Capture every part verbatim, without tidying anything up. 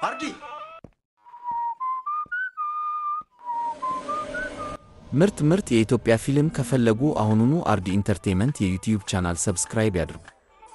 አርዲ ምርጥ ምርጥ የኢትዮጵያ ፊልም ከፈለጉ አሁኑኑ አርዲ ኢንተርቴይንመንት የዩቲዩብ ቻናል ሰብስክራይብ ያድርጉ።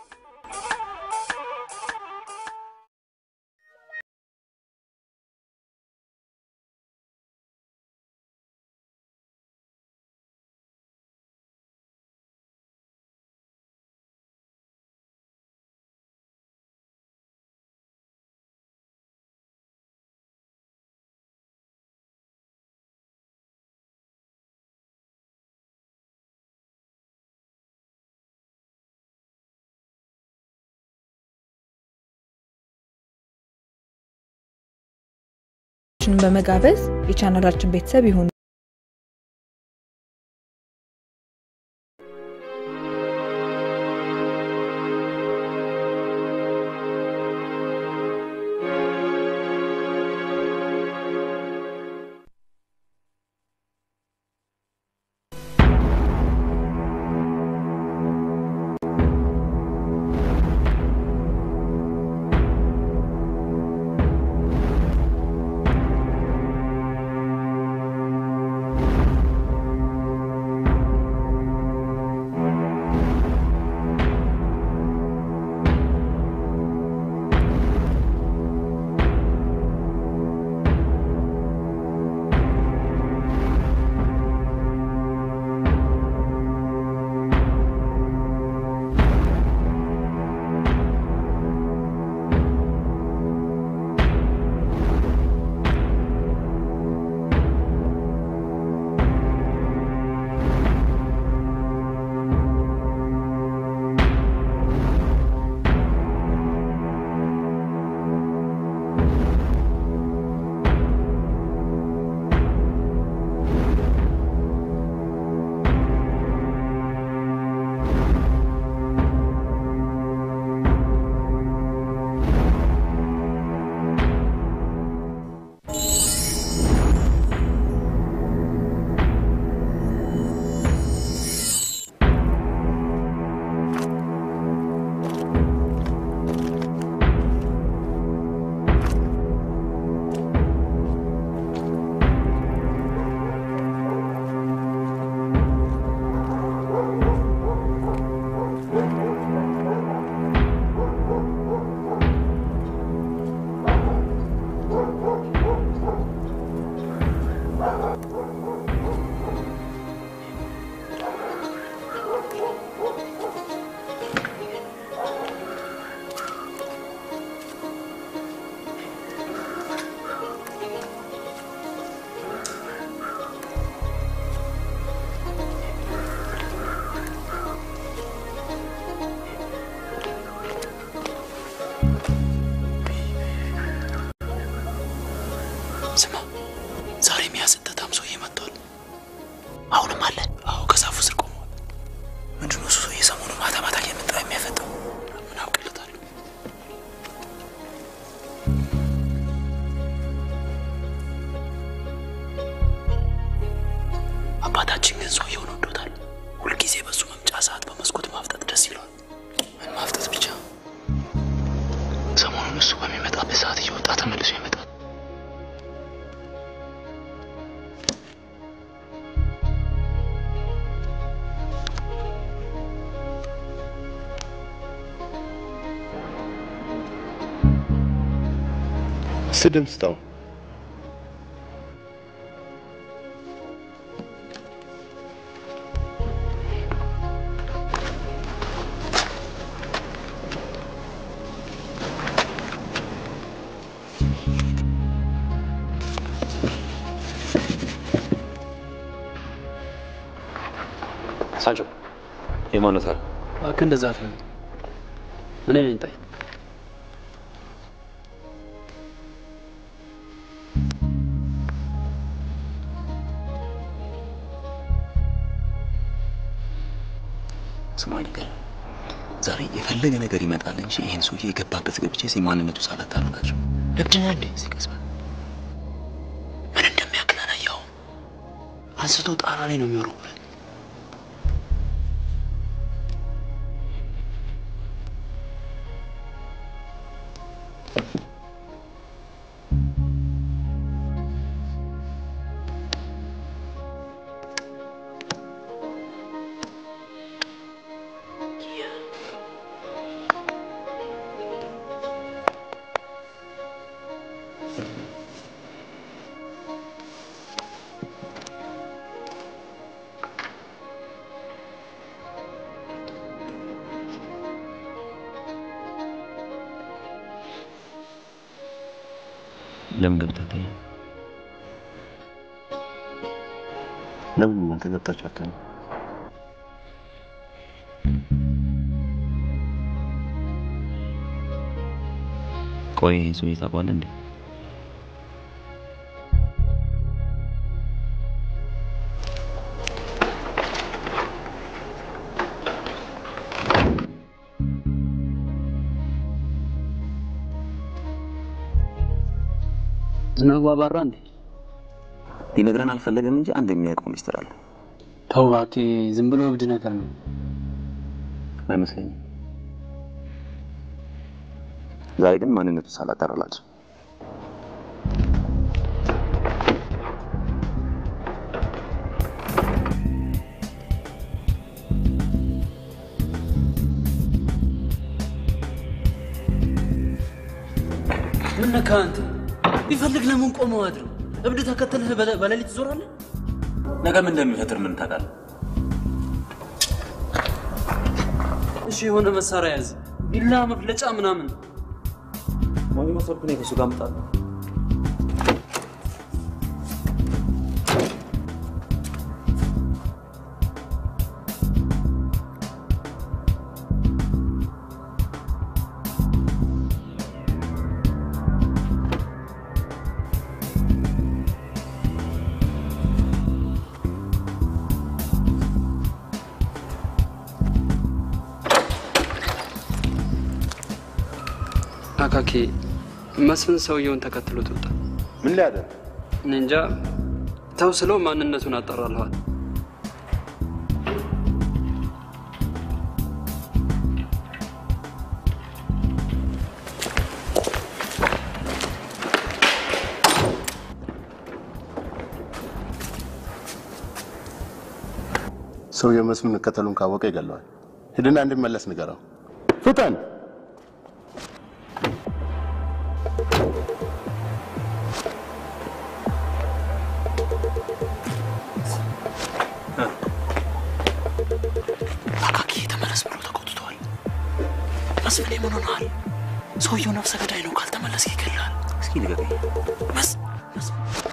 በመጋበዝ የቻናላችን ቤተሰብ ይሁኑ። ስማ ዛሬ የሚያስጠጣም ሰው ይመጣል። አሁንም አለ። አዎ ከዛፉ ስር ቆሟል። ምንድነው እሱ ሰውዬ ሰሞኑ ማታ ማታ እየመጣ የሚያፈጠው? ምን አውቅለታለሁ። አባታችን ግን ሰውዬውን ወዶታል። ሁልጊዜ በሱ መምጫ ሰዓት በመስኮት ማፍጠጥ ደስ ይለዋል። ምን ማፍጠጥ ብቻ ሰሞኑን እሱ በሚመጣበት ሰዓት እየወጣ ተመልሶ ይመጣል። ስድም ስታው ሳንቾ የማነታ አከ እንደዛ አትበል። እኔ ነኝ ጣይ ስማኝ ግን ዛሬ የፈለገ ነገር ይመጣል እንጂ ይሄን ሰውዬ የገባበት ገብቼ ሲማንነቱ ሳላታርጋቸው ለብድና እንዴ ሲቀስባ ምን እንደሚያክላና ያው አንስቶ ጣራ ላይ ነው የሚወረው። ለምን ገብተህ ለምን አንተ ገብታችሁ አትተኛ? ቆይ ሰው ይታባል እንዴ? ዝናቡ አባራ እንዴ? ሊነግረን አልፈለገም እንጂ አንድ የሚያውቀው ሚስጥር አለ። ተው እባክህ፣ ዝም ብሎ እብድ ነገር ነው። አይመስለኝም። ዛሬ ግን ማንነቱ ሳላጣራላችሁ ምን ነካ አንተ? ይፈልግ ለምን ቆመው አድር? እብድ ተከተለህ በሌሊት ዞራለህ? ነገ ምን እንደሚፈጥር ምን ታውቃለህ? እሺ የሆነ መሳሪያ ያዝ፣ ቢላ መፍለጫ ምናምን። ወይ ወሰድኩ ነው ከሱ ጋር መጣሁ። አካኪ መስፍን ሰውየውን ተከትሎት ወጣ። ምን ሊያደርግ? እንጃ። ተው ስለው ማንነቱን አጣራለዋል። ሰውየው መስፍን ከተሉን ካወቀ ይገለዋል። ሄድና እንድመለስ ንገረው። ፍጠን! መስፍን ምን ሆነሃል? ሰውየው ነፍሰ ገዳይ ነው፣ ካልተመለስክ ይገላል። እስኪ ንገረኝ። መስ መስ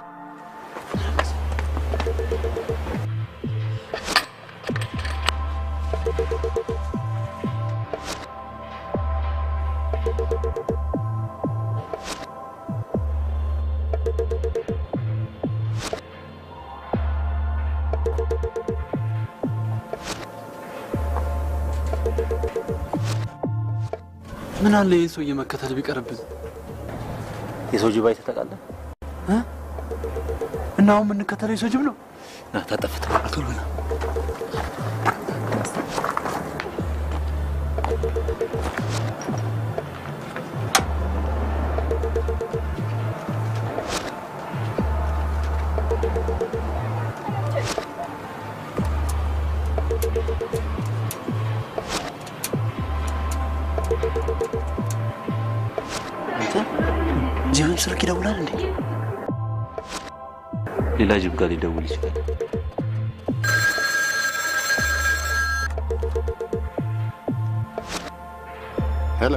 ምን አለ ይሄን ሰውዬ መከተል ቢቀርብን? የሰው ጅብ አይተህ ታውቃለህ? እ እና አሁን ምን ከተለው የሰው ጅብ ነው? ና ታጠፍተ ቶሎ ና። ጅብም ስልክ ይደውላል እንዴ? ሌላ ጅብ ጋር ሊደውል ይችላል። ሄሎ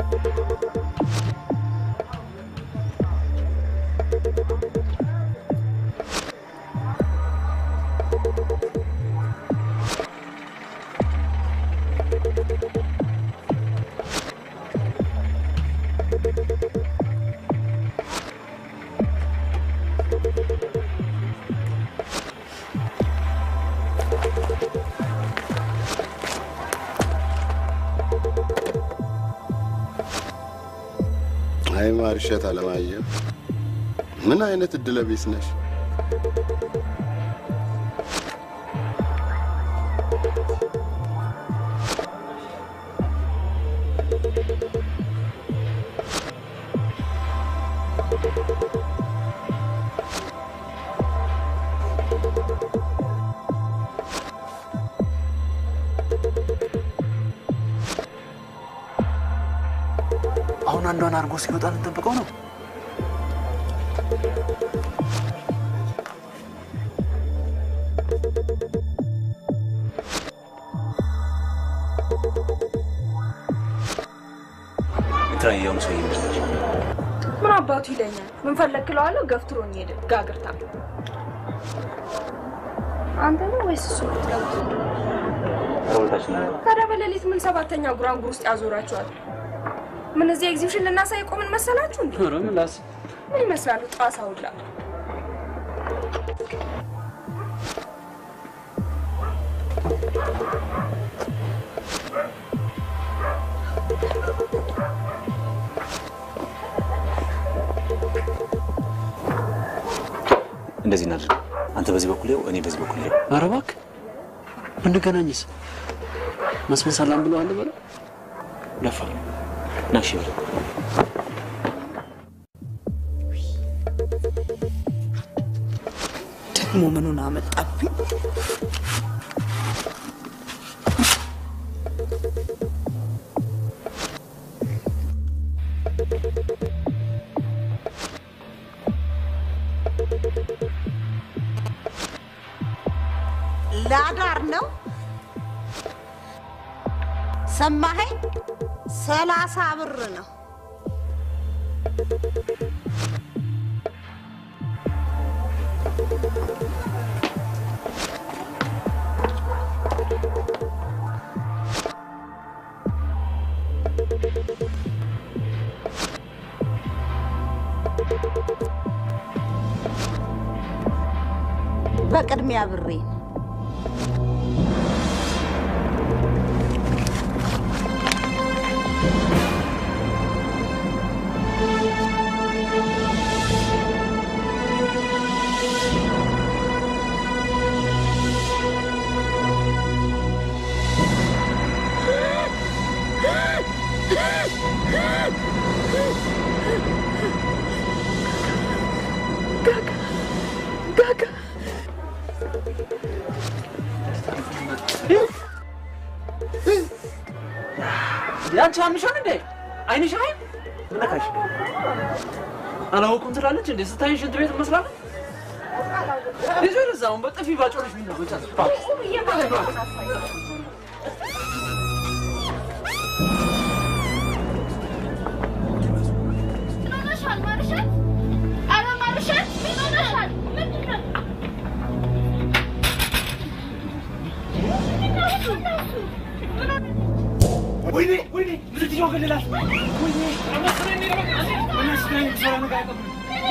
አይ ማርሸት አለማየሁ ምን አይነት እድለ ቢስ ነሽ? አሁን አንዷን አርጎ ሲወጣ እንጠብቀው ነው። ትራየውን ሰው ይመስላል። ምን አባቱ ይለኛል ምን ፈለክለዋለሁ ገፍትሮኝ ሄደ ጋግርታ አንተ ነው ወይስ እሱ ትቀምጥ አውልታችን ነው ከረበለሊት ምን ሰባተኛ ጉራንጉር ውስጥ ያዞራቸዋል ምን እዚህ ኤግዚቢሽን ልናሳይ ቆምን መሰላችሁ እንዴ ኧረ ምን ላስ ምን ይመስላል ጣሳውላ እንደዚህ እናድርግ አንተ በዚህ በኩል ይው እኔ በዚህ በኩል ይው ኧረ እባክህ ብንገናኝስ መስመር ሰላም ብሎ አንተ በለው ለፋ ናሽ ይው ደግሞ ምኑን አመጣብኝ ላዳር ነው ሰማኸኝ ሰላሳ ብር ነው በቅድሚያ ብሬ ያንቺ አምሽን እንዴ አይንሽ አይ ምንካሽ አላውቁም ትላለች እንዴ ስታይ ሽንት ቤት መስላለች ይዘው እዛውን በጥፊ ባጮልሽ ምን ነው ወጣ ኖኖሻል ማርሻል አረ ማርሻል ኖኖሻል ምንድነው ወይኔ ወይኔ ልጅ ይወገለላል ወይኔ አመሰረኝ ነው እነሱ ላይ ሰላም ጋር ቀብሩ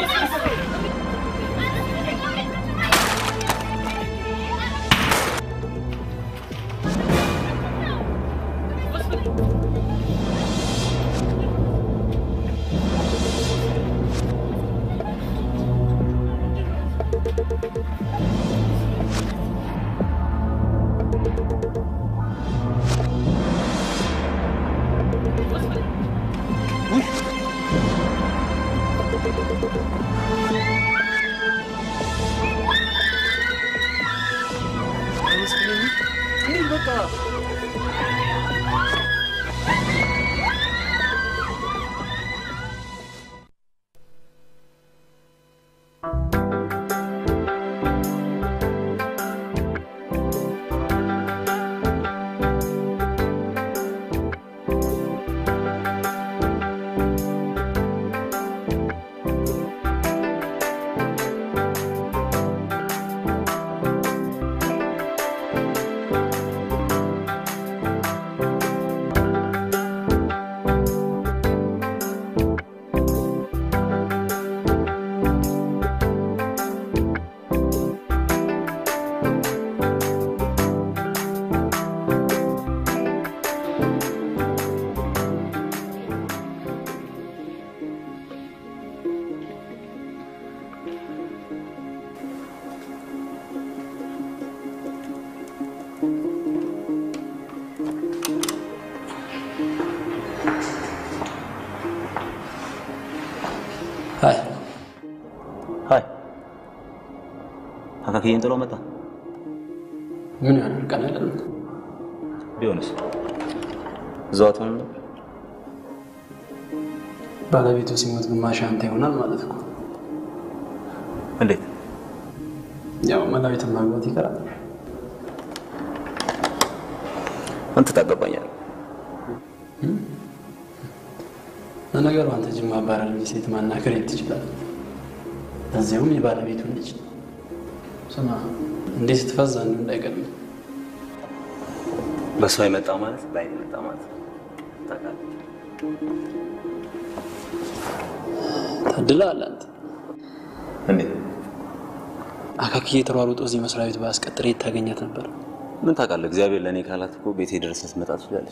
ሃይ ሃይ አካኪን ጥሎ መጣ ምን ያደርጋል አይደል ቢሆንስ ዛቱን ባለቤቱ ሲሞት ግማሽ አንተ ይሆናል ማለት ነው እንዴት ያው መላዊት ማግባት ይቀራል አንተ ታገባኛለህ ለነገሩ አንተ ጅማ ባራል ሴት ማናገር ይትችላል ለዚያውም የባለቤቱን ልጅ ስማ እንዴት ስትፈዛ ነው እንዳይቀርም በሷ ይመጣ ማለት ላይ ይመጣ ማለት ታውቃለህ ታድላለህ አንተ እንዴ አካኪዬ ተሯሩጦ እዚህ መስሪያ ቤት ባስቀጥሬ ታገኛት ነበር ምን ታውቃለህ እግዚአብሔር ለኔ ካላት እኮ ቤቴ ድረስ ስትመጣ ትችላለች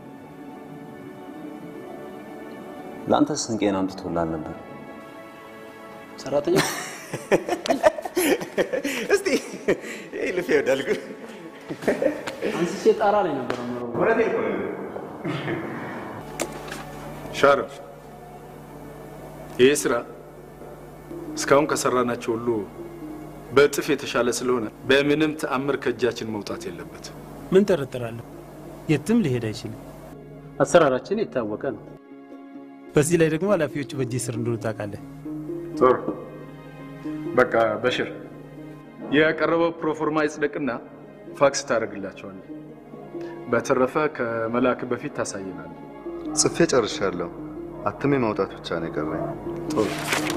ላንተ ስንቄን አምጥቶላል ነበር ሰራተኛ እስቲ ይሄ ልፍ ይወዳልኩ አንስቼ ጣራ ላይ ነበር ነው ወረዴ እኮ ሻረፍ ይሄ ስራ እስካሁን ከሰራናቸው ሁሉ በጥፍ የተሻለ ስለሆነ በምንም ተአምር ከእጃችን መውጣት የለበት ምን ተረተራለህ የትም ሊሄድ አይችልም አሰራራችን የታወቀ ነው በዚህ ላይ ደግሞ ኃላፊዎቹ በእጅ ስር እንደሆኑ ታውቃለህ ጦር በቃ በሽር የቀረበው ፕሮፎርማ ይጽደቅና ፋክስ ታደርግላቸዋለህ በተረፈ ከመላክ በፊት ታሳየናል ጽፌ ጨርሻለሁ አትሜ ማውጣት ብቻ ነው የቀረኝ ጦር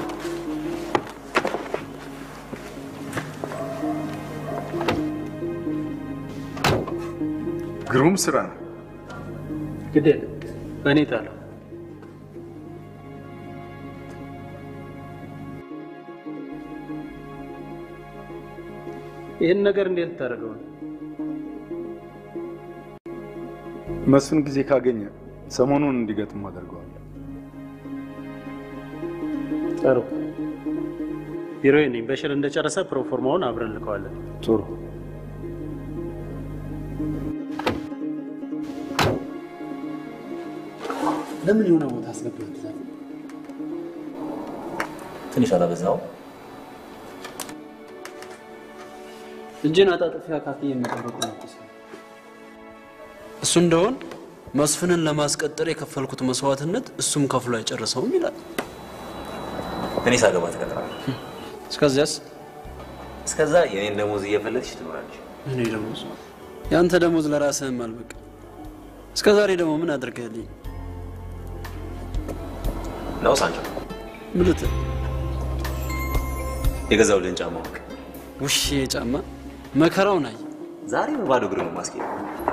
ግሩም ስራ ነው ግዴ በእኔ ታለው ይሄን ነገር እንዴት ታደርገው መስፍን ጊዜ ካገኘ ሰሞኑን እንዲገጥም አድርገዋል ጥሩ ቢሮዬ ነኝ በሽር እንደጨረሰ ፕሮፎርማውን አብረን ልከዋለን ጥሩ ለምን የሆነ ቦታ አስገብተህ ትንሽ አላበዛው እጄን አጣጥፊያ ካፊ የሚጠብቁ ነው እሱ እንደሆን መስፍንን ለማስቀጠር የከፈልኩት መስዋዕትነት እሱም ከፍሎ አይጨርሰውም ይላል እኔ ሳገባ ተቀጥራለሁ እስከዚያስ እስከዛ የኔን ደሞዝ እየፈለግሽ ትኖራለሽ እኔ ደሞዝ ያንተ ደሞዝ ለራስህም አልበቃ እስከዛሬ ደግሞ ምን አድርገህልኝ ነው ሳንጆ ምልት የገዛው ልን ጫማ ወቅ ውሽ ጫማ መከራው ናይ ዛሬ በባዶ እግር ነው ማስኬድ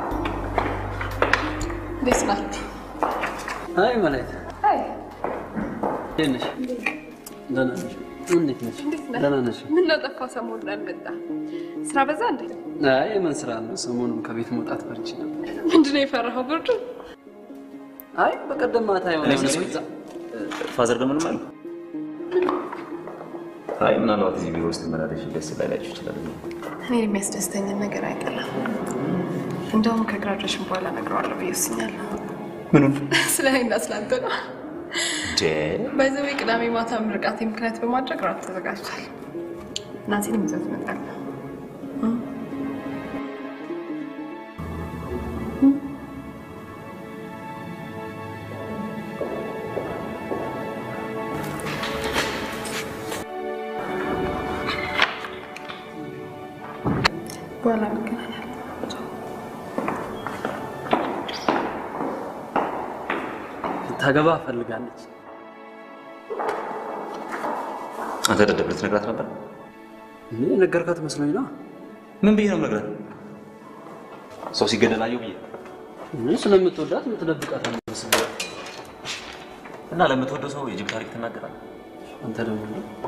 ደስ ናችሁ አይ ማለት አይ ደነሽ ደነሽ እንዴት ነሽ ደህና ነሽ ምን ለጠፋ ሰሞኑን አልመጣ ስራ በዛ እንዴ አይ ምን ስራ ነው ሰሞኑን ከቤት መውጣት ፈርቼ ነበር ምንድነው የፈራኸው ብርዱ አይ በቀደም ማታ የሆነ ፋዘር ደግሞ ምን ማለት አይ ምናልባት እዚህ ቢሮ ውስጥ መራደሽ ደስ ላይላችሁ ይችላል እኔ የሚያስደስተኝ ነገር አይደለም እንደውም ከግራጁዌሽን በኋላ ነግረዋለሁ ብዬስኛለሁ ምኑን ስለኔና ስላንተ ነው ደ ባይዘው ቅዳሜ ማታ ምርቃቴ ምክንያት በማድረግ ራት ተዘጋጅቷል ናዚን ይዘት መጣል በኋላ እንገናኛለን ታገባ ፈልጋለች አንተ ደደብለት ነግራት ነበር እኔ ነገርካት መስሎኝ ነው ምን ብዬ ነው ነግራት ሰው ሲገደል አየው ብዬ ምን ስለምትወዳት የምትደብቃት መስሎኝ እና ለምትወደው ሰው የጅብ ታሪክ ትናገራለህ አንተ ደግሞ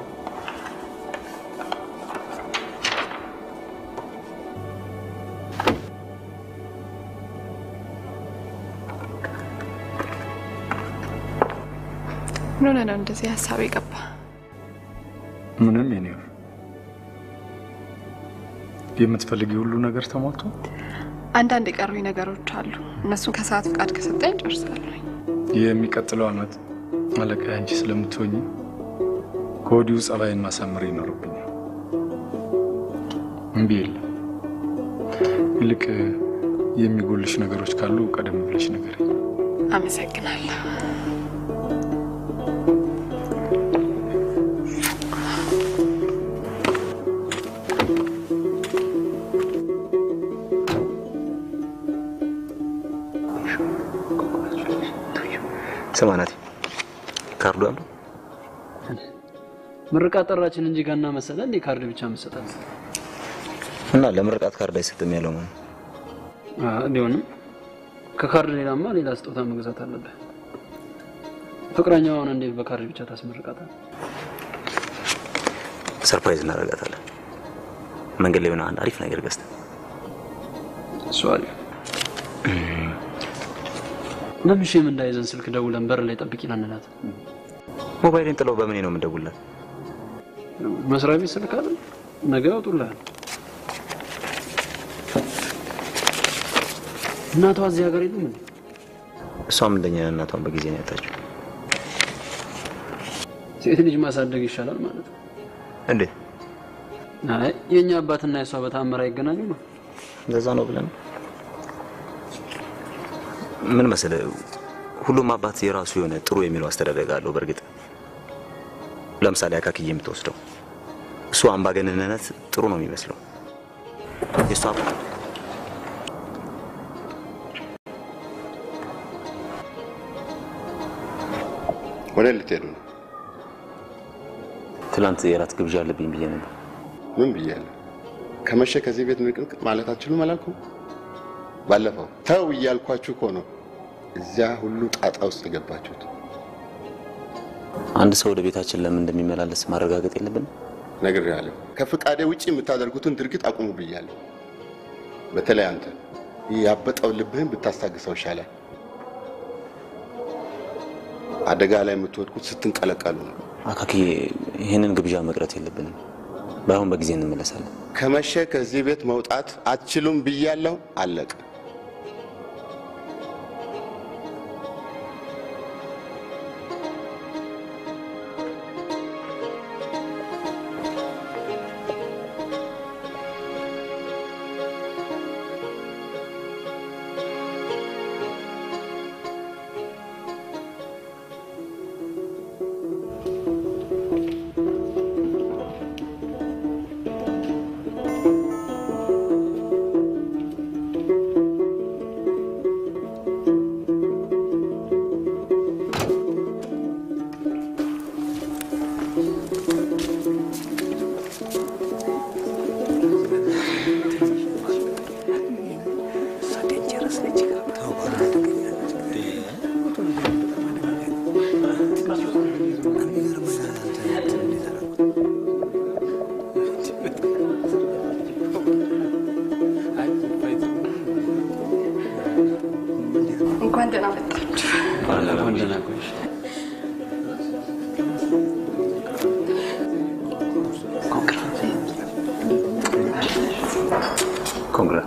ምን ነው እንደዚህ ሐሳብ ይገባ ምንም የኔው የምትፈልጊው ሁሉ ነገር ተሟልቶ አንዳንድ የቀሩኝ ነገሮች አሉ እነሱን ከሰዓት ፍቃድ ከሰጠኝ ጨርሳለሁ የሚቀጥለው አመት አለቃ አንቺ ስለምትሆኚ ከወዲሁ ጸባይን ማሳመር ይኖርብኛል እምቢ የለም ይልቅ የሚጎልሽ ነገሮች ካሉ ቀደም ብለሽ ንገሪኝ አመሰግናለሁ سماناتي ካርዱ አለው ምርቃት ጠራችን እንጂ ጋና መሰለ እንዴ ካርድ ብቻ መሰጣት እና ለምርቃት ካርድ አይሰጥም ያለው ነው አዎ ሊሆንም ከካርድ ሌላማ ሌላ ስጦታ መግዛት አለበት ፍቅረኛውን እንዴት በካርድ ብቻ ታስመርቃታል ሰርፕራይዝ እናደርጋታለን መንገድ ላይ ሆነ አንድ አሪፍ ነገር ገዝተን ሷሪ ለምሽም እንዳይዘን ስልክ ደውለን በር ላይ ጠብቂና እንላት ሞባይልን ጥለው በምን ነው የምንደውልላት መስሪያ ቤት ስልክ አይደል ነገ ያወጡልሃል እናቷ እዚህ ሀገር የሉም እንዴ እሷም እንደኛ እናቷን በጊዜ ነው ያጣችው ሴት ልጅ ማሳደግ ይሻላል ማለት ነው እንዴ አይ የኛ አባትና የሷ በታምራ ይገናኙ ነው እንደዛ ነው ብለን ምን መሰለ ሁሉም አባት የራሱ የሆነ ጥሩ የሚለው አስተዳደግ አለው በርግጥ ለምሳሌ አካክዬ የምትወስደው እሱ አምባገነንነት ጥሩ ነው የሚመስለው የሷ ወደ ልትሄዱ ነው ትላንት የራት ግብዣ አለብኝ ብዬ ነበር ምን ብያለሁ ከመሸ ከዚህ ቤት ንቅንቅ ማለት አትችሉም አላልኩም ባለፈው ተው እያልኳችሁ እኮ ነው እዚያ ሁሉ ጣጣ ውስጥ የገባችሁት አንድ ሰው ወደ ቤታችን ለምን እንደሚመላለስ ማረጋገጥ የለብን ነግሬያለሁ ከፍቃዴ ውጪ የምታደርጉትን ድርጊት አቁሙ ብያለሁ በተለይ አንተ ያበጠው ልብህን ብታስታግሰው ይሻላል አደጋ ላይ የምትወድቁት ስትንቀለቀሉ ነው አካኪ ይሄንን ግብዣ መቅረት የለብንም ባይሆን በጊዜ እንመለሳለን ከመሸ ከዚህ ቤት መውጣት አትችሉም ብያለሁ አለቀ እንኳን ደህና መጣችሁ እንኳን ደህና ቆይሽ ኮንግራ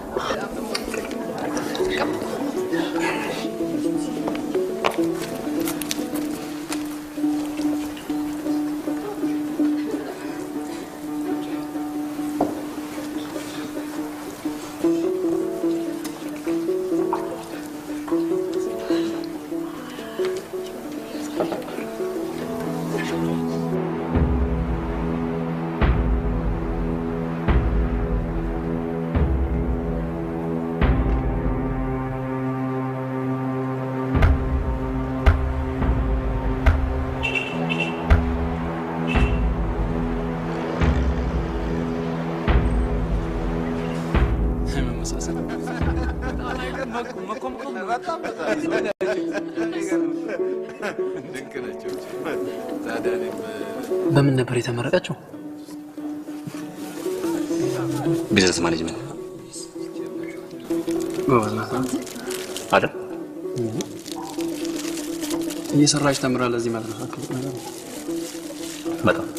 በምን ነበር የተመረቀችው ቢዝነስ ማኔጅመንት ወላሂ አይደል እየሰራች ተምራ ለዚህ ማለት ነው በጣም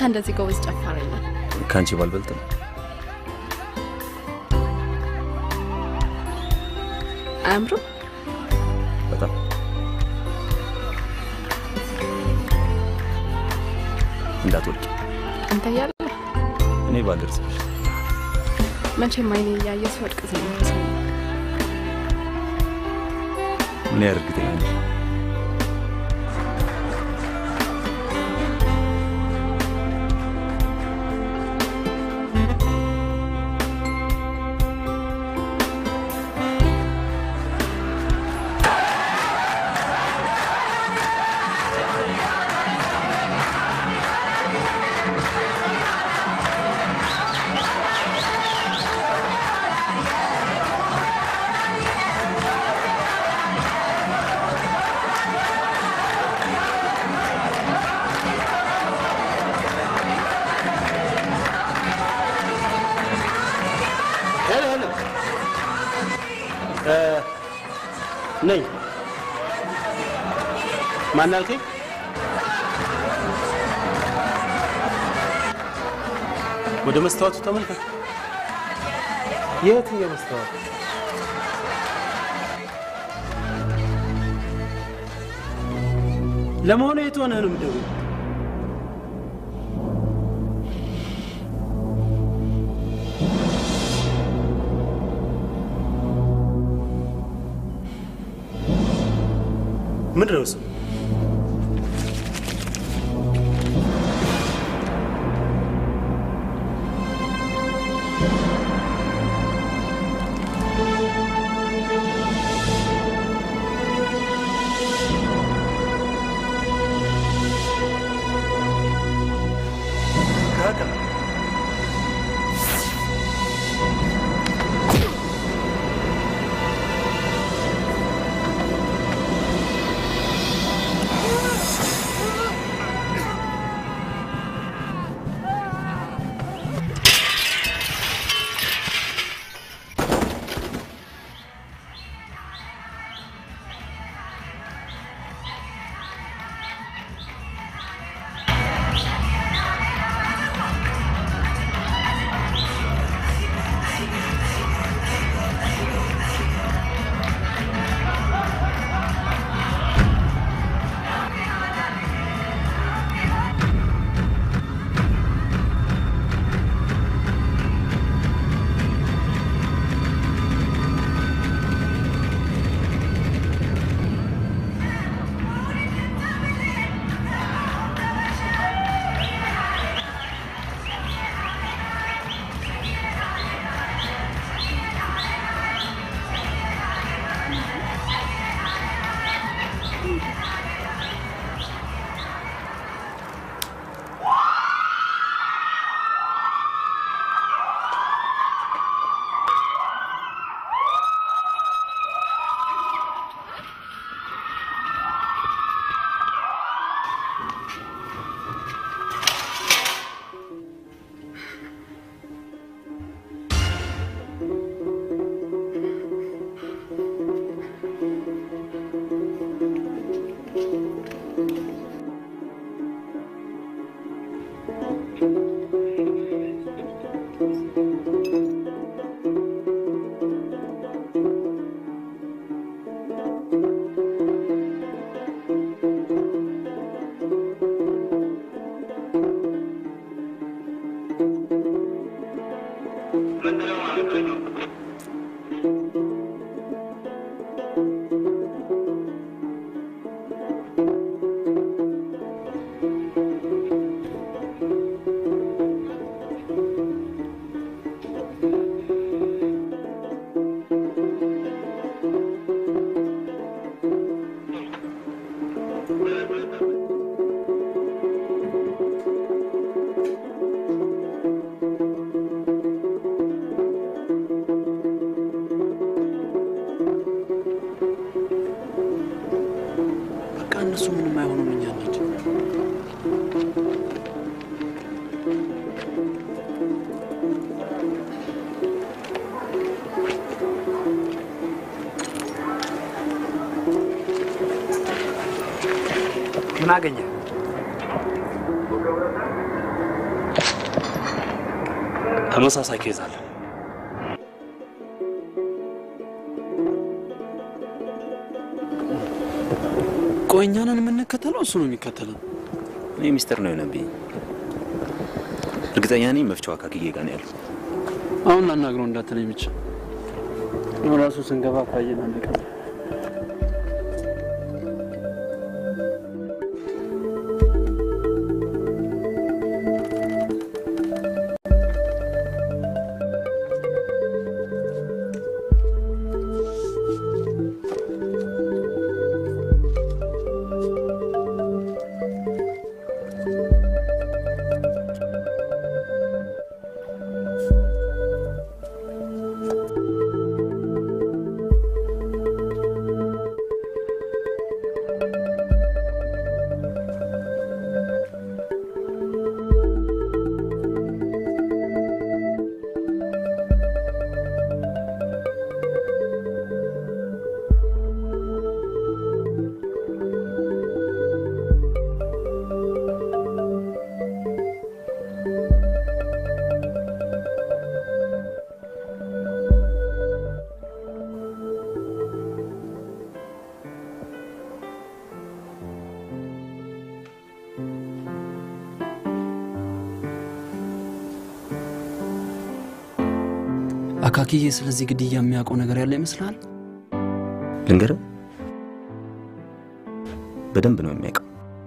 እንደዚህ ጎበዝ ጨፋሪ ነህ። ካንቺ ባልበልጥም አምሩ በጣም እንዳትወርቂ አንተ ያለ እኔ ባልደርስሽ መቼም አይኔ ያየ ሲወድቅ ዝም ብለህ ምን ያርግልኝ ነይ ማን አልከኝ? ወደ መስተዋቱ ተመልከት። የትኛው መስተዋት? ለመሆኑ የት ሆነህ ነው የምትደውለው? ምን ነው እሱ? ምን አገኘ? ተመሳሳይ ኬዝ አለ። ቆይ እኛ ነን የምንከተለው እሱ ነው የሚከተለው? እኔ ሚስጥር ነው የሆነብኝ። እርግጠኛ ነኝ መፍቻው አካኪዬ ጋር ነው ያለው። አሁን ላናግረው እንዳትለኝ ብቻ። ራሱ ስንገባ ካየን አንድ ቀን አካኪዬ ስለዚህ ግድያ የሚያውቀው ነገር ያለ ይመስላል? ልንገርህ፣ በደንብ ነው የሚያውቀው።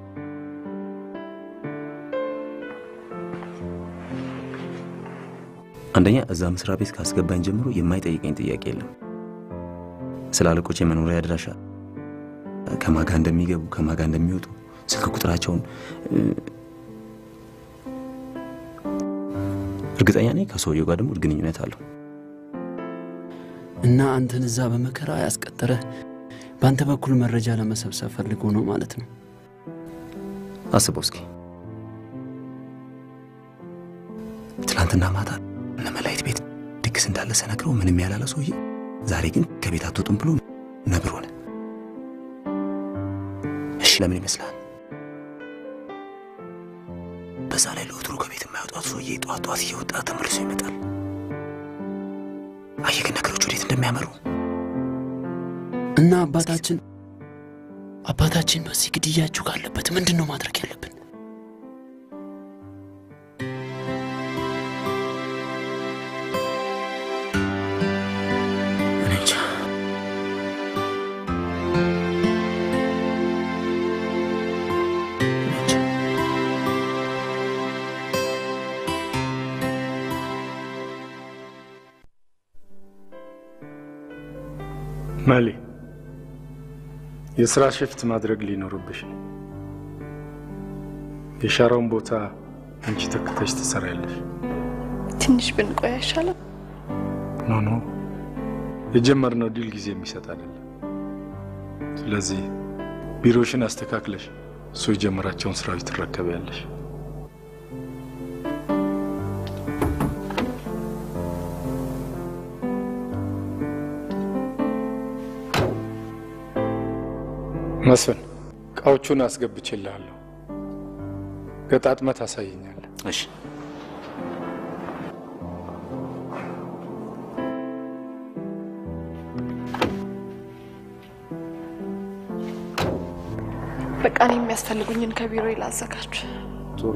አንደኛ እዛ መስሪያ ቤት ካስገባኝ ጀምሮ የማይጠይቀኝ ጥያቄ የለም። ስለ አለቆቼ መኖሪያ አድራሻ፣ ከማጋ እንደሚገቡ ከማጋ እንደሚወጡ፣ ስልክ ቁጥራቸውን እርግጠኛ ነኝ። ከሰውየው ጋር ደግሞ ግንኙነት አለው። እና አንተን እዛ በመከራ ያስቀጠረ በአንተ በኩል መረጃ ለመሰብሰብ ፈልጎ ነው ማለት ነው? አስበው እስኪ። ትናንትና ማታ እነ መላእክት ቤት ድግስ እንዳለ ሰነግረው ምንም ያላለ ሰውዬ ዛሬ ግን ከቤት አትወጡም ብሎ ነብር ሆነ። እሺ ለምን ይመስላል? በዛ ላይ ለወትሮ ከቤት የማይወጣው ሰውዬ ጧት ጧት እየወጣ ተመልሶ ይመጣል። አየህ ግን ነገሮች ወዴት እንደሚያመሩ። እና አባታችን አባታችን በዚህ ግድያችሁ ካለበት ምንድነው ማድረግ ያለብን? እንጃ። ማሊ የስራ ሽፍት ማድረግ ሊኖርብሽ። የሻራውን ቦታ አንቺ ተከታሽ ትሰራለሽ። ትንሽ ብንቆይ አይሻልም? ኖ ኖ፣ የጀመርነው ዲል ጊዜ የሚሰጥ አይደለም። ስለዚህ ቢሮሽን አስተካክለሽ እሱ የጀመራቸውን ስራዎች ትረከቢያለሽ። መስፍን እቃዎቹን አስገብቼልሃለሁ። ገጣጥመህ ታሳየኛለህ። እሺ። በቃ እኔ የሚያስፈልጉኝን ከቢሮ ላዘጋጅ። ጥሩ።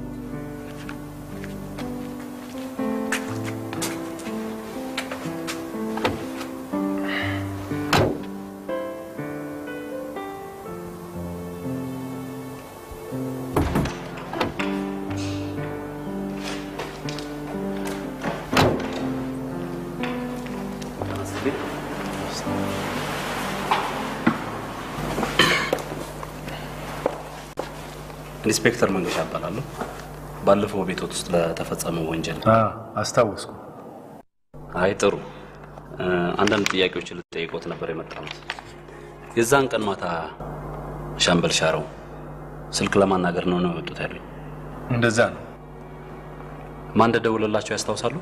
ኢንስፔክተር መንገሻ እባላለሁ። ባለፈው ቤቶት ውስጥ ለተፈጸመው ወንጀል አስታወስኩ። አይ ጥሩ። አንዳንድ ጥያቄዎችን ልጠይቅዎት ነበር የመጣሁት። የዛን ቀን ማታ ሻምበል ሻረው ስልክ ለማናገር ነው ነው የመጡት ያሉኝ? እንደዛ ነው። ማን እንደደወለላቸው ያስታውሳሉ?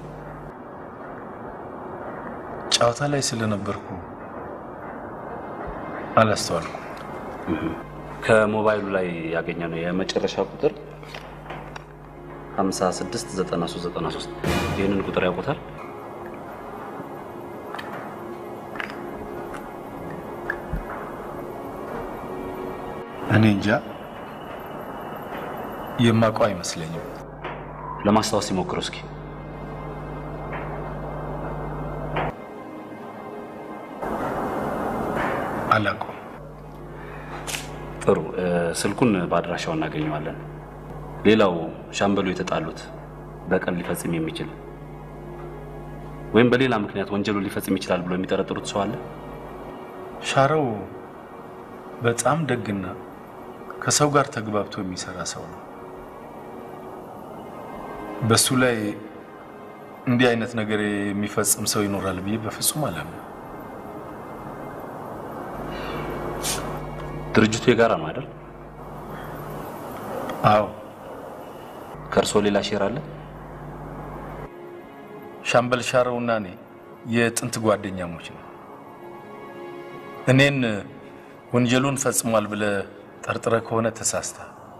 ጨዋታ ላይ ስለነበርኩ አላስተዋልኩም። ከሞባይሉ ላይ ያገኘነው የመጨረሻ ቁጥር ሃምሳ ስድስት ዘጠና ሶስት ዘጠና ሶስት ይህንን ቁጥር ያውቁታል? እኔ እንጃ የማውቀው አይመስለኝም። ለማስታወስ ይሞክሩ እስኪ። አላውቀውም። ጥሩ፣ ስልኩን በአድራሻው እናገኘዋለን። ሌላው ሻምበሉ የተጣሉት በቀን ሊፈጽም የሚችል ወይም በሌላ ምክንያት ወንጀሉ ሊፈጽም ይችላል ብሎ የሚጠረጥሩት ሰው አለ? ሻረው በጣም ደግና ከሰው ጋር ተግባብቶ የሚሰራ ሰው ነው። በሱ ላይ እንዲህ አይነት ነገር የሚፈጽም ሰው ይኖራል ብዬ በፍጹም አላምንም። ድርጅቱ የጋራ ነው አይደል? አዎ። ከእርሶ ሌላ ሼር አለ? ሻምበል ሻረውና እኔ የጥንት ጓደኛሞች ነው። እኔን ወንጀሉን ፈጽሟል ብለህ ጠርጥረህ ከሆነ ተሳስተ።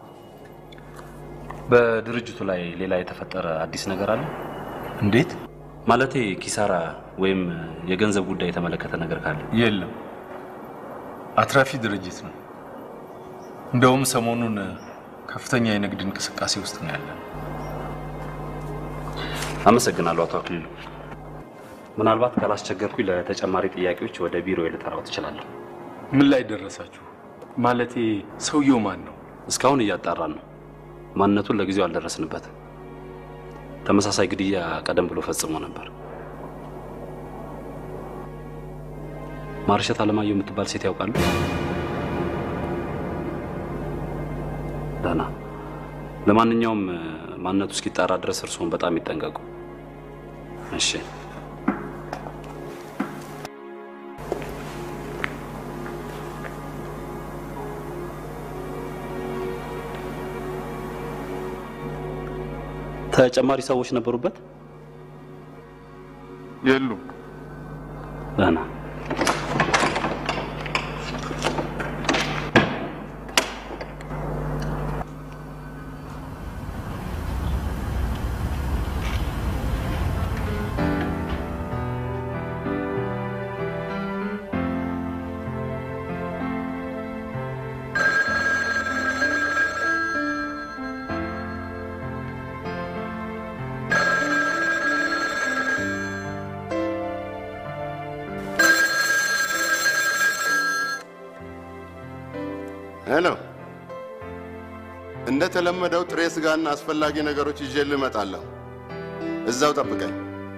በድርጅቱ ላይ ሌላ የተፈጠረ አዲስ ነገር አለ? እንዴት? ማለቴ ኪሳራ ወይም የገንዘብ ጉዳይ የተመለከተ ነገር ካለ? የለም። አትራፊ ድርጅት ነው። እንደውም ሰሞኑን ከፍተኛ የንግድ እንቅስቃሴ ውስጥ ነው ያለው። አመሰግናለሁ አቶ አክሊሉ። ምናልባት ካላስቸገርኩኝ ለተጨማሪ ጥያቄዎች ወደ ቢሮ ልጠራው ትችላለህ። ምን ላይ ደረሳችሁ? ማለቴ ሰውየው ማን ነው? እስካሁን እያጣራን ነው። ማንነቱን ለጊዜው አልደረስንበትም። ተመሳሳይ ግድያ ቀደም ብሎ ፈጽሞ ነበር። ማርሸት አለማየሁ የምትባል ሴት ያውቃሉ? ደህና። ለማንኛውም ማንነቱ እስኪጣራ ድረስ እርስዎን በጣም ይጠንቀቁ። እሺ። ተጨማሪ ሰዎች ነበሩበት? የሉም። ደህና። ሄሎ፣ እንደተለመደው ጥሬ ስጋና አስፈላጊ ነገሮች ይዤልህ እመጣለሁ። እዛው ጠብቀኝ።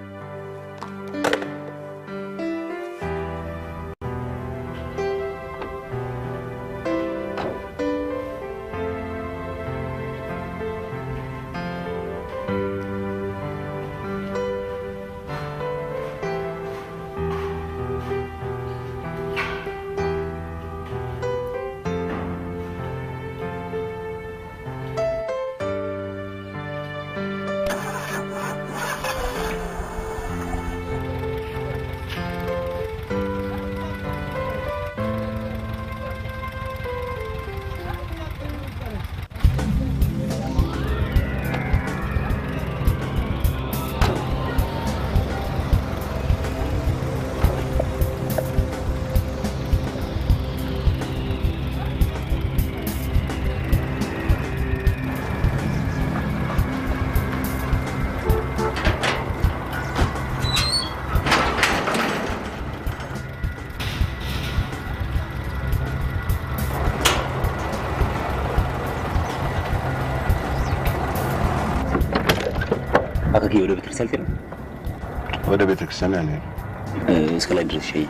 አካኪ ወደ ቤተክርስቲያን ነው? ወደ ቤተክርስቲያን ነው። እስከ ላይ ድረስ ሸኝ።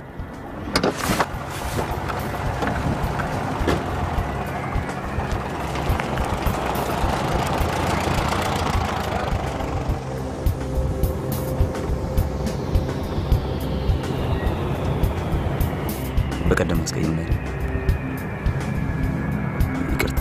በቀደም አስቀይሜ ይቅርታ።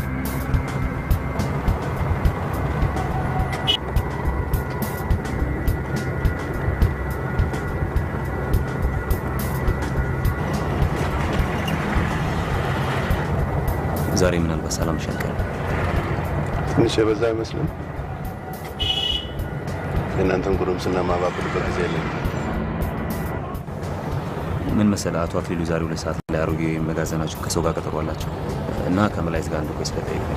ዛሬ ምናልባት ሰላም ሸንቀር ትንሽ የበዛ አይመስልም? የእናንተን ጉርምስና ማባብልበት ጊዜ የለኝም። ምን መሰለህ አቶ አክሊሉ ዛሬ ሁለት ሰዓት ላይ አሮጌ መጋዘናችሁ ከሰው ጋር ቀጠሮ አላቸው እና ከመላእክት ጋር እንደቆይ ስለጠየቀኝ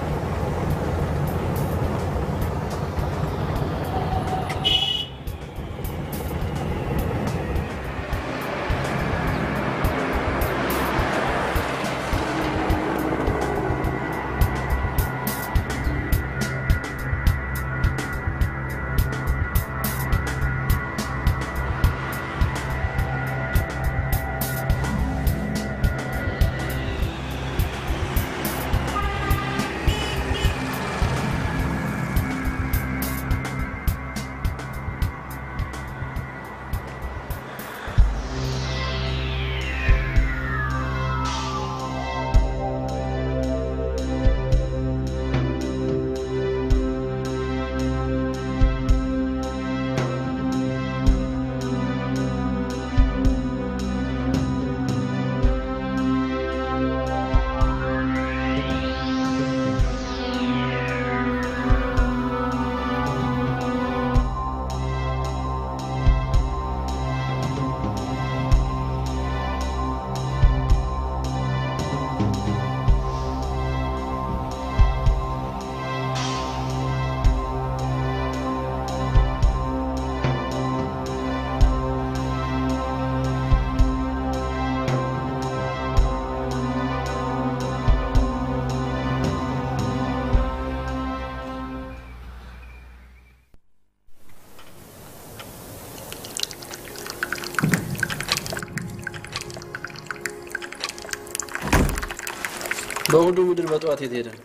በሁሉ ምድር በጠዋት የት ሄደ?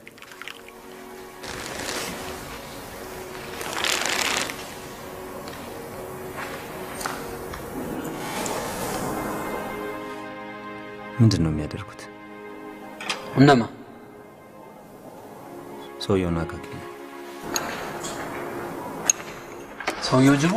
ምንድን ነው የሚያደርጉት? እነማ? ሰውየውና አካክሊ። ሰውየው ጅቡ?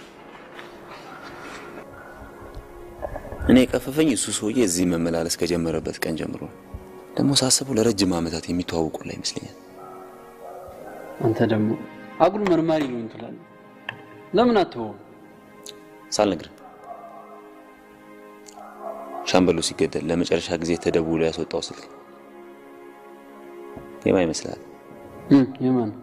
እኔ ቀፈፈኝ እሱ ሰውዬ እዚህ መመላለስ ከጀመረበት ቀን ጀምሮ ደግሞ ሳስበው ለረጅም ዓመታት የሚተዋወቁ ላይ ይመስለኛል። አንተ ደግሞ አጉል መርማሪ ነው እንትላለህ። ለምን አትወው? ሳልነግርህ ሻምበሉ ሲገደል ለመጨረሻ ጊዜ ተደውሎ ያስወጣው ስልክ የማን ይመስላል? እም የማን?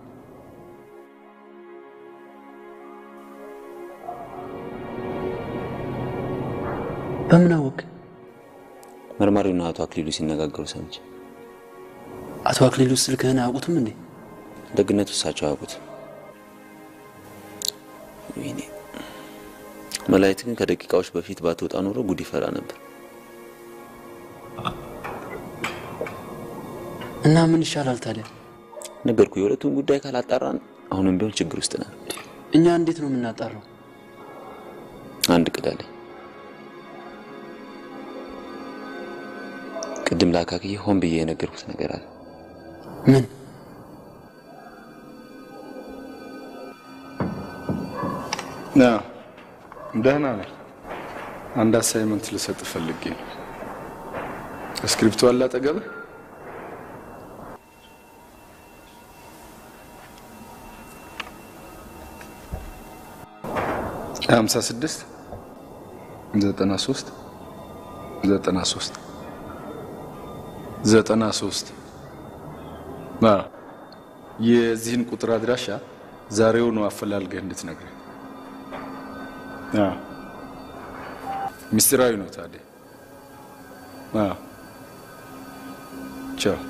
በምን አወቅ? መርማሪውና አቶ አክሊሉ ሲነጋገሩ ሰምቼ። አቶ አክሊሉ ስልክህን አያውቁትም እንዴ? ደግነቱ እሳቸው አያውቁትም። ወይኔ መላእክት ግን ከደቂቃዎች በፊት ባትወጣ ኖሮ ጉድ ይፈራ ነበር። እና ምን ይሻላል ታዲያ? ነገርኩ የሁለቱን ጉዳይ ካላጣራን አሁንም ቢሆን ችግር ውስጥ ነን። እኛ እንዴት ነው የምናጣራው? አንድ ቅዳለኝ ቅድም ላካክዬ ሆን ብዬ የነገርኩት ነገር አለ። ምን? ና ደህና ነኝ። አንድ አሳይመንት ልሰጥ ፈልጌ ነው። ስክሪፕቱ አለ አጠገብህ? ሃምሳ ስድስት ዘጠና ሶስት ዘጠና ሶስት ዘጠና ሶስት ማ የዚህን ቁጥር አድራሻ ዛሬው ነው አፈላልገህ እንድትነግረኝ። አ ሚስጥራዊ ነው ታዲያ። አ ቻው።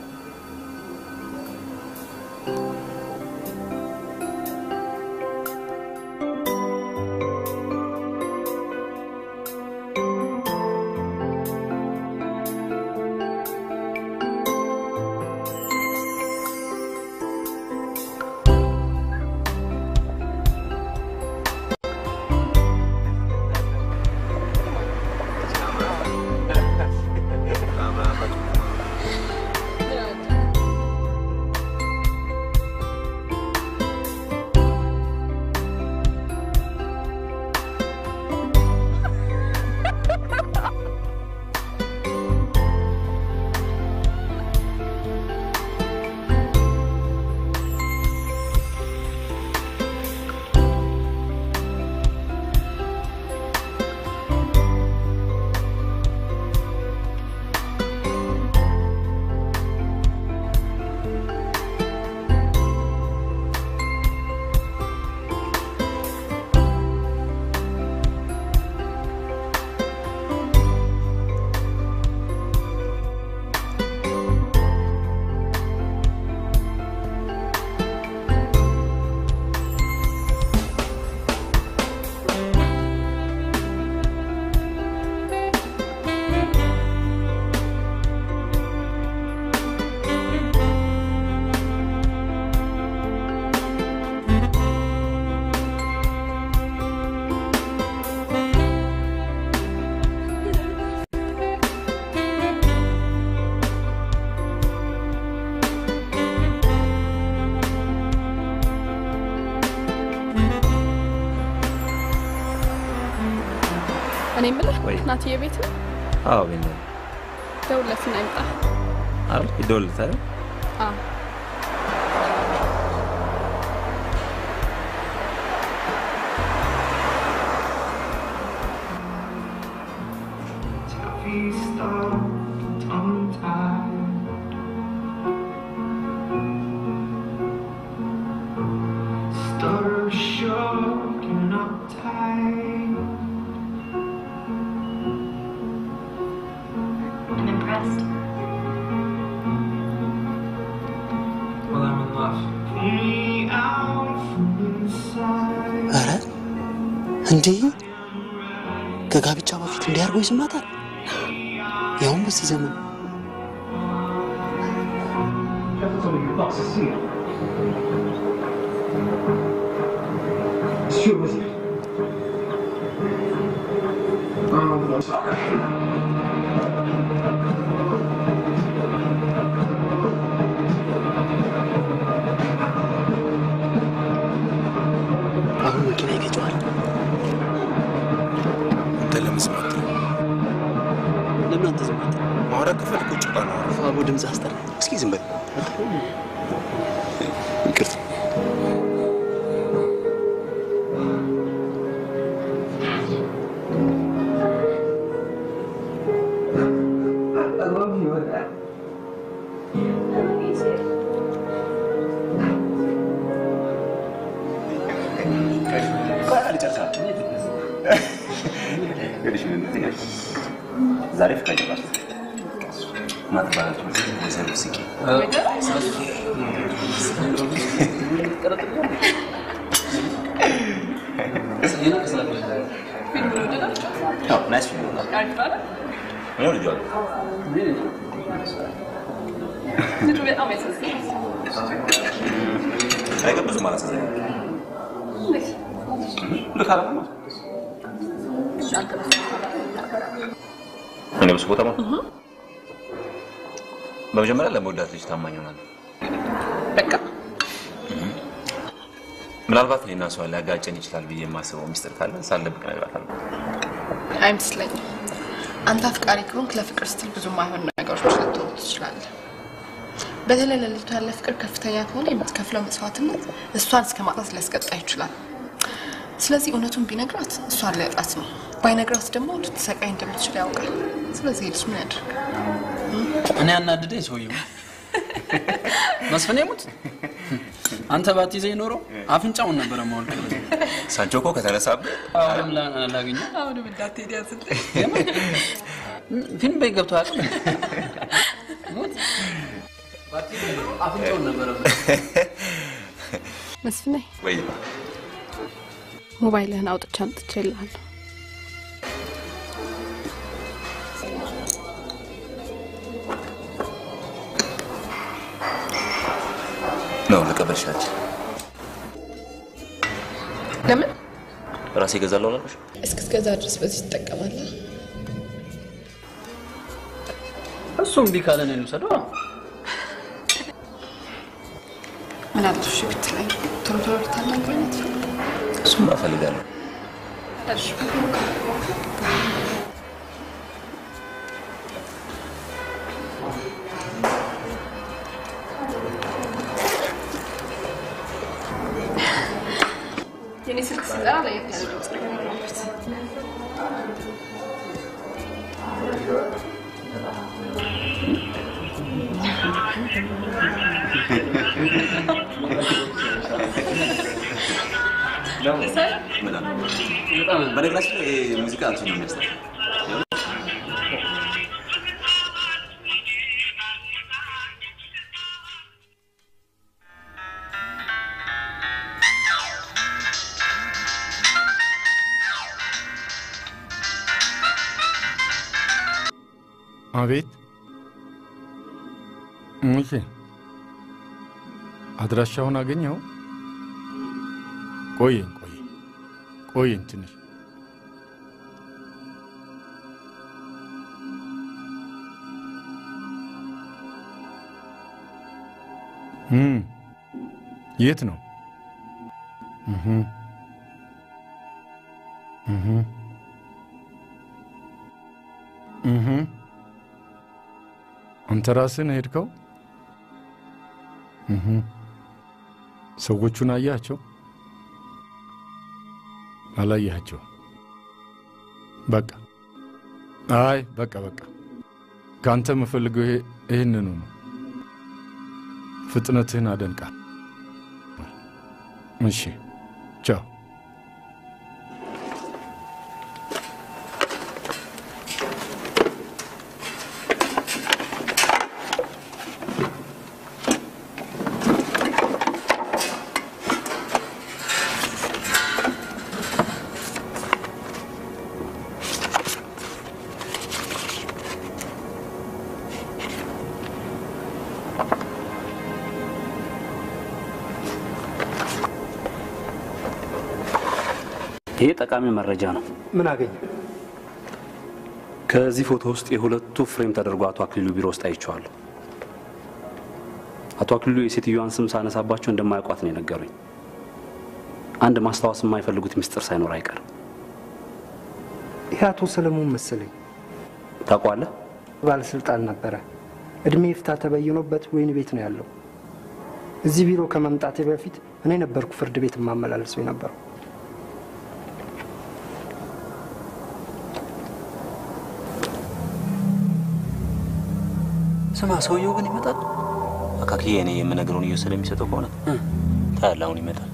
እኔ የምልህ ናትዬ ቤት ነው? አዎ ቤት ነው። ደውለትና ይምጣ። አረ ይደውልታል? አዎ እንዴ ከጋብቻ በፊት እንዲያርጎ ይስማታል ያውም በዚህ ዘመን አሁን መኪና ይገጫዋል ለመስማት ለምን አንተ ዝም አትል? ማውራት ከፈልኩ ጭቃ ነው። ፋቦ ድምጽ አስጠራ። እስኪ ዝም በል። ይቅርታ ዛሬ ፍቃድ ይባል ማጥባቱ ወዘሩ ሲቂ እኔ በሱ ቦታ ማለት በመጀመሪያ ለመወዳት ልጅ ታማኝ ሆናል። በቃ ምናልባት እኔና እሷ ሊያጋጨን ይችላል ብዬ የማስበው ሚስጥር ካለ ሳልደብቅ እነግራታለሁ። አይመስለኝም። አንተ አፍቃሪ ከሆንክ ለፍቅር ስትል ብዙ ማይሆን ነገሮች ልትሆን ትችላለህ። በተለይ ለልጅቷ ያለ ፍቅር ከፍተኛ ከሆነ የምትከፍለው መስዋዕትነት እሷን እስከ ማጣት ሊያስቀጣ ይችላል። ስለዚህ እውነቱን ቢነግራት እሷን ሊያጣት ነው። ባይነግራት ደግሞ ልትሰቃይ እንደምትችል ያውቃል። ስለዚህ ልጅ ምን ያድርግ? እኔ ያናድደኝ ሰውዬው መስፍኔ ሙት አንተ ባትይዘኝ ኖሮ አፍንጫውን ነበር ማውልቅ። ሳንቾ እኮ ከተነሳብህ አሁንም ላገኘው አሁንም እንዳትሄድ ያዝልኝ። ፊልም ቤት ገብቶ አያውቅም። ሙት ባትይዘኝ ኖሮ አፍንጫውን ነበር። መስፍኔ ወይ ሞባይልህን አውጥቼ አምጥቼልሃለሁ። ነው ለቀበልሻች ለምን ራሴ ገዛለሁ አላልኩሽ? እስክትገዛ ድረስ በዚህ ትጠቀማለህ? እሱም ቢካለ ነው የምሰደው። ምን አጥሽ ብትለኝ ቶሎ ቶሎ ልታናግረኝ አትፈልግም? እሱም እፈልጋለሁ። እሺ የኔ ስልክ ሲጠራ ለየት ያለ ድምፅ ነው የሚሆንበት። በነገራችን ላይ ሙዚቃ አንቺ ነው የሚያስጠላው። አቤት እሺ አድራሻውን አገኘው? ቆየኝ ቆየኝ ቆየኝ ትንሽ እም የት ነው? እህ እህ አንተ ራስህን ሄድከው? እህ ሰዎቹን አያቸው? አላያቸው? በቃ አይ በቃ በቃ ካንተ መፈልገው ይሄንን ነው። ፍጥነትህን አደንቃ። እሺ ቻው። ይሄ ጠቃሚ መረጃ ነው። ምን አገኘ? ከዚህ ፎቶ ውስጥ የሁለቱ ፍሬም ተደርጎ አቶ አክሊሉ ቢሮ ውስጥ አይቼዋለሁ። አቶ አክሊሉ የሴትዮዋን ስም ሳነሳባቸው እንደማያውቋት ነው የነገሩኝ። አንድ ማስታወስ የማይፈልጉት ምስጢር ሳይኖር አይቀርም። ይሄ አቶ ሰለሞን መሰለኝ። ታውቀዋለህ? ባለስልጣን ነበረ። እድሜ ይፍታ ተበይኖበት ወይን ቤት ነው ያለው። እዚህ ቢሮ ከመምጣቴ በፊት እኔ ነበርኩ ፍርድ ቤት ማመላለሰው የነበረው። ስማ ሰውየው ግን ይመጣል። አካኪ እኔ የምነግረውን እየወሰደ የሚሰጠው ከሆነ ታያለህ፣ አሁን ይመጣል።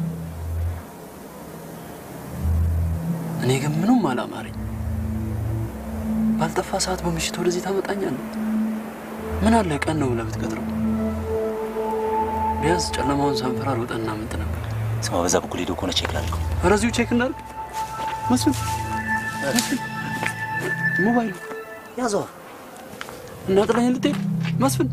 እኔ ግን ምንም አላማረኝ። ባልጠፋ ሰዓት በምሽት ወደዚህ ታመጣኛለህ? ምን አለ ቀን ነው ብለህ ብትቀጥረው? ቢያንስ ጨለማውን ሳንፈራር ወጣና ምንት ነበር። ስማ በዛ በኩል ሄዶ ከሆነ ቼክ ላድርገው። ኧረ እዚሁ ቼክ እናድርግ። መስፍን መስፍን ሞባይሉ ያዘው እና ጥለኝ ልትሄድ መስፍን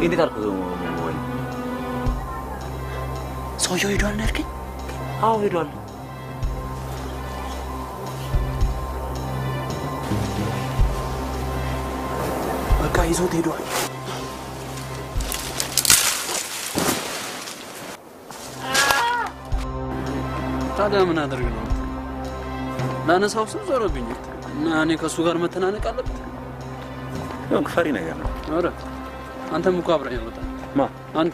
እንዴት አልኩ ወይ ሰውየው ሄዷል ነው ያልከኝ? አዎ ሄዷል። በቃ ይዞት ሄዷል። ታዲያ ምን አድርግ ነው? ላነሳው ስል ዞረብኝ እና እኔ ከሱ ጋር መተናነቅ አለበት? ያው ክፋሪ ነገር ነው። ኧረ አንተም እኮ አብረኸኝ ወጣ። ማ አንተ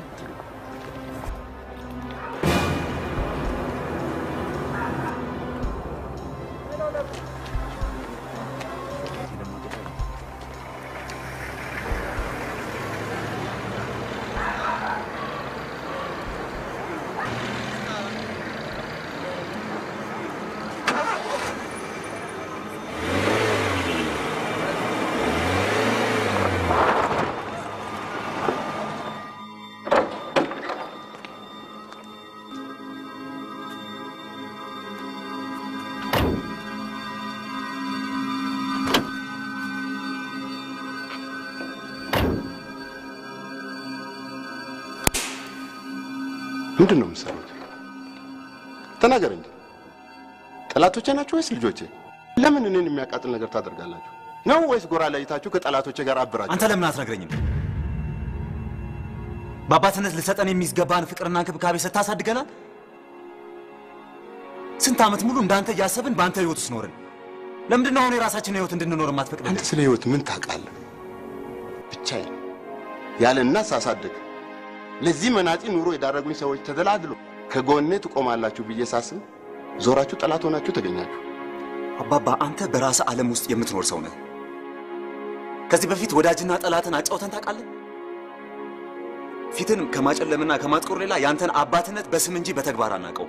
ምንድን ነው የምትሰሩት? ተናገር እንጂ። ጠላቶቼ ናችሁ ወይስ ልጆቼ? ለምን እኔን የሚያቃጥል ነገር ታደርጋላችሁ? ነው ወይስ ጎራ ለይታችሁ ከጠላቶቼ ጋር አብራችሁ? አንተ ለምን አትነግረኝም? በአባትነት ልሰጠን የሚገባን ፍቅርና እንክብካቤ ስታሳድገናል። ስንት ዓመት ሙሉ እንዳንተ እያሰብን በአንተ ህይወት ውስጥ ኖርን። ለምንድን ነው አሁን የራሳችንን ህይወት እንድንኖር የማትፈቅድልን? አንተ ስለ ህይወት ምን ታውቃለህ? ብቻዬን ያለ እናት ሳሳድግ ለዚህ መናጢ ኑሮ የዳረጉኝ ሰዎች ተደላድሎ ከጎኔ ትቆማላችሁ ብዬ ሳስብ ዞራችሁ ጠላት ሆናችሁ ተገኛችሁ። አባባ አንተ በራስ ዓለም ውስጥ የምትኖር ሰው ነህ። ከዚህ በፊት ወዳጅና ጠላትን አጫውተን ታውቃለህ? ፊትን ከማጨለምና ከማጥቆር ሌላ ያንተን አባትነት በስም እንጂ በተግባር አናውቀው።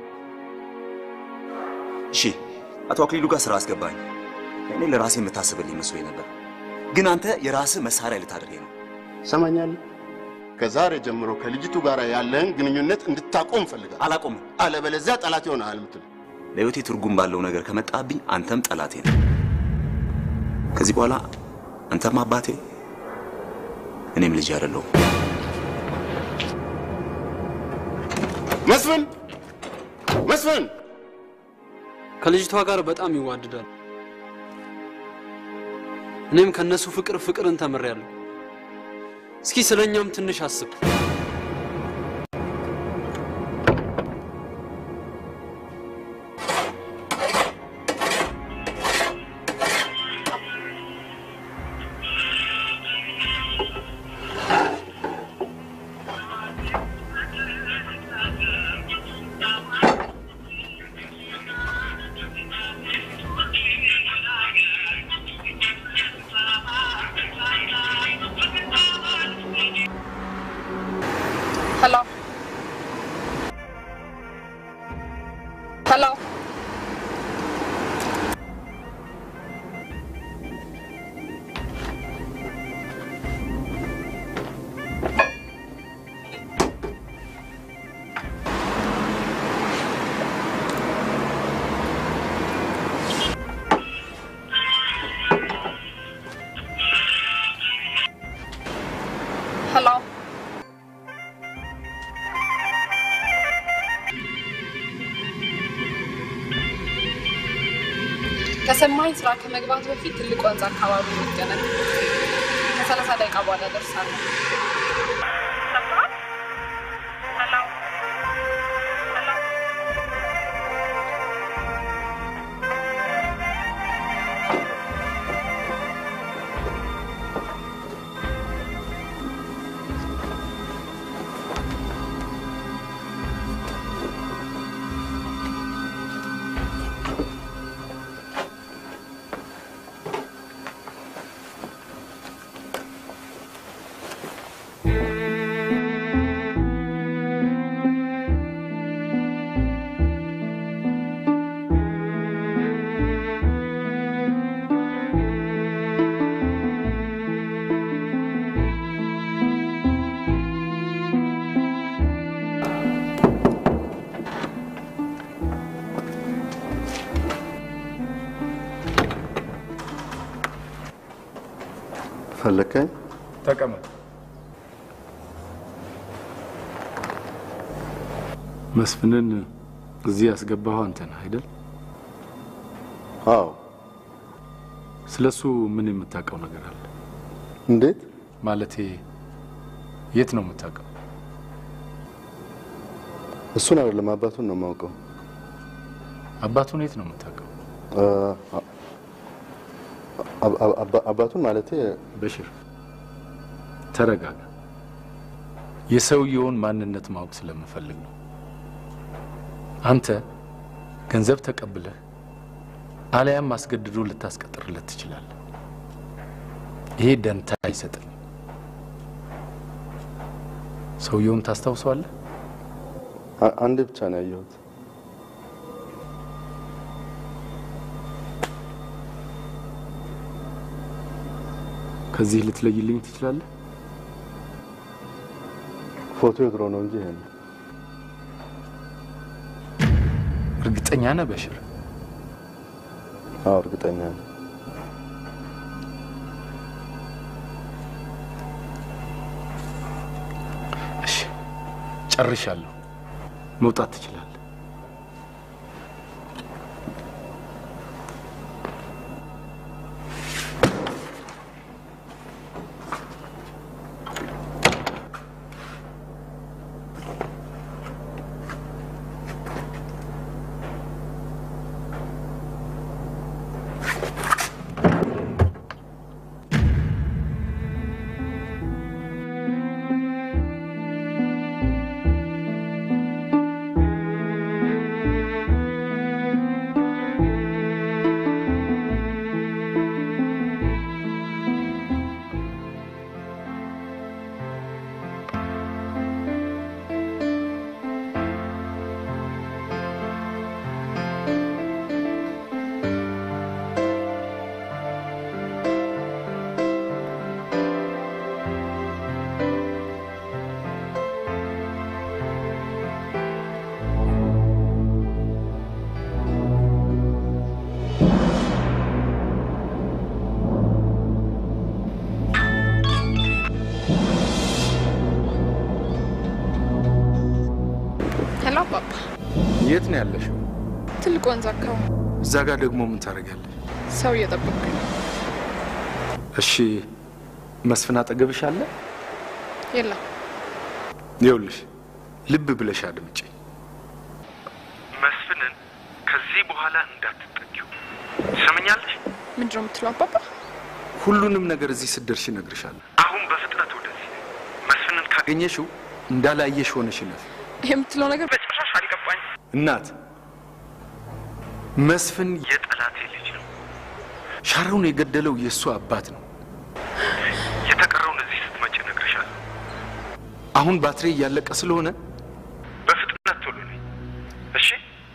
እሺ አቶ አክሊሉ ጋር ስራ አስገባኝ። እኔ ለራሴ የምታስብልኝ መስሎኝ ነበር፣ ግን አንተ የራስህ መሳሪያ ልታደርገኝ ነው። ሰማኛለህ? ከዛሬ ጀምሮ ከልጅቱ ጋር ያለህን ግንኙነት እንድታቆም ፈልጋለሁ። አላቆምም። አለበለዚያ ጠላት ይሆናል የምትል ለህይወቴ ትርጉም ባለው ነገር ከመጣብኝ አንተም ጠላቴ ነህ። ከዚህ በኋላ አንተም አባቴ እኔም ልጅ አይደለሁም። መስፍን መስፍን ከልጅቷ ጋር በጣም ይዋደዳል። እኔም ከነሱ ፍቅር ፍቅርን ተመሪያለሁ። እስኪ ስለኛም ትንሽ አስብ። Hello. Hello. Hello. ከሰማኝ ስራ ከመግባት በፊት ትልቅ ወንዝ አካባቢ ይገናል። ከሰላሳ ደቂቃ በኋላ ደርሳለሁ። ፈለከኝ? ተቀመጥ። መስፍንን እዚህ ያስገባው አንተ ነህ አይደል? አዎ። ስለሱ ምን የምታውቀው ነገር አለ? እንዴት ማለቴ የት ነው የምታውቀው? እሱን አይደለም አባቱን ነው የማውቀው። አባቱን የት ነው የምታውቀው? አባቱን ማለቴ በሽር ተረጋጋ። የሰውየውን ማንነት ማወቅ ስለምፈልግ ነው። አንተ ገንዘብ ተቀብለህ አለያም ማስገድዶ ልታስቀጥርለት ትችላለህ። ይሄ ደንታ አይሰጥም። ሰውየውን ታስታውሰዋለህ? አንድ ብቻ ነው ያየሁት። ከዚህ ልትለይልኝ ትችላለህ? ፎቶ የድሮ ነው እንጂ ይሄን። እርግጠኛ ነህ በሽር? አዎ እርግጠኛ ነኝ። እሺ ጨርሻለሁ። መውጣት ትችላለህ። የት ነው ያለሽው? ትልቅ ወንዝ አካባቢ። እዛ ጋር ደግሞ ምን ታደርጊያለሽ? ሰው እየጠበቅኩኝ። እሺ መስፍን አጠገብሽ አለ? የለም። ይኸውልሽ ልብ ብለሽ አድምጪ። መስፍንን ከዚህ በኋላ እንዳትጠጊው ትሰምኛለሽ? ምንድን ነው የምትለው አባባ? ሁሉንም ነገር እዚህ ስትደርሺ እነግርሻለሁ። አሁን በፍጥነት ወደዚህ። መስፍንን ካገኘሽው እንዳላየሽ ሆነሽ ነፍ። ይሄ የምትለው ነገር በጭራሽ አልገባኝ። እናት መስፍን የጠላቴ ልጅ ነው። ሻራውን የገደለው የእሱ አባት ነው። የተቀረውን እዚህ ስትመጪ እነግርሻለሁ። አሁን ባትሪ እያለቀ ስለሆነ በፍጥነት ቶሎ ነኝ። እሺ?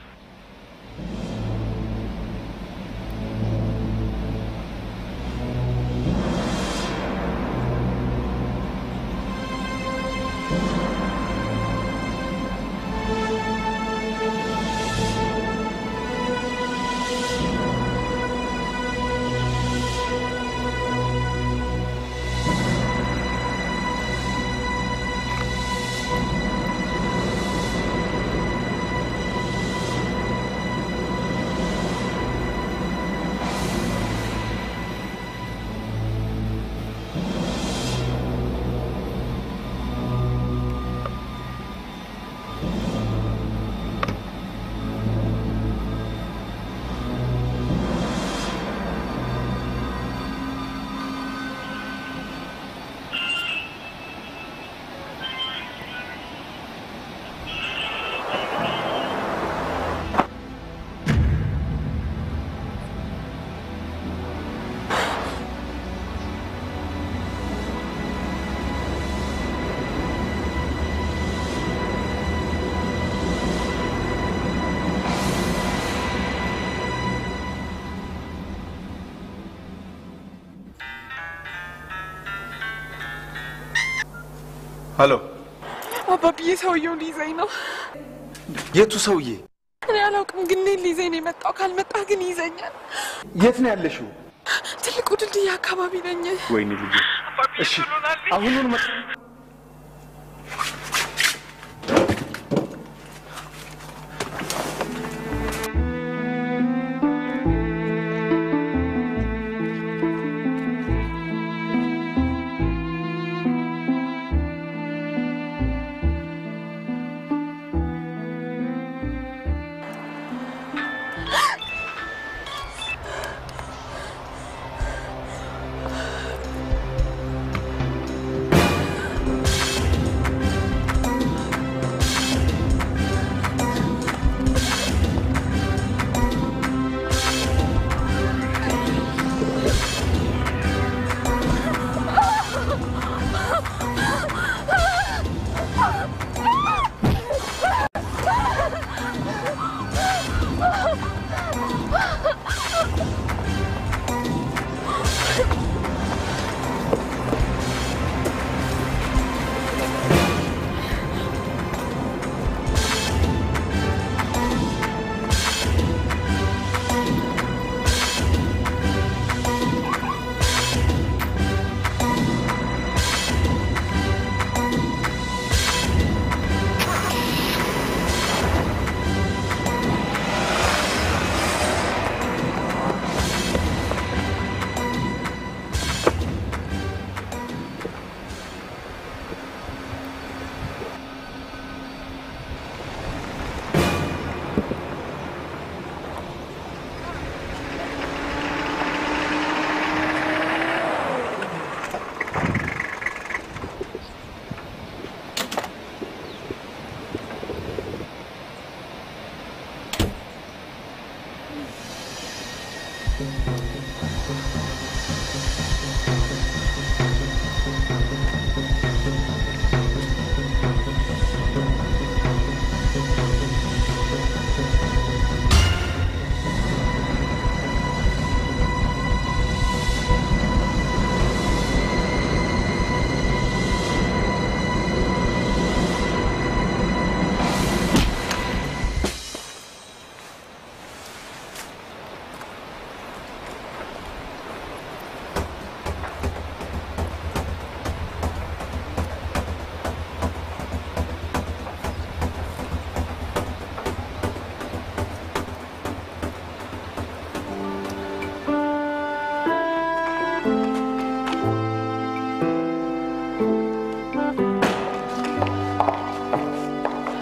ሄሎ አባብዬ፣ ሰውየው ሊይዘኝ ነው። የቱ ሰውዬ? እኔ አላውቅም፣ ግን እኔን ሊይዘኝ ነው የመጣው። ካልመጣህ ግን ይይዘኛል። የት ነው ያለሽው? ትልቁ ድልድይ አካባቢ ነኝ። ወይኔ ልጄ። እሺ አሁኑን መጥ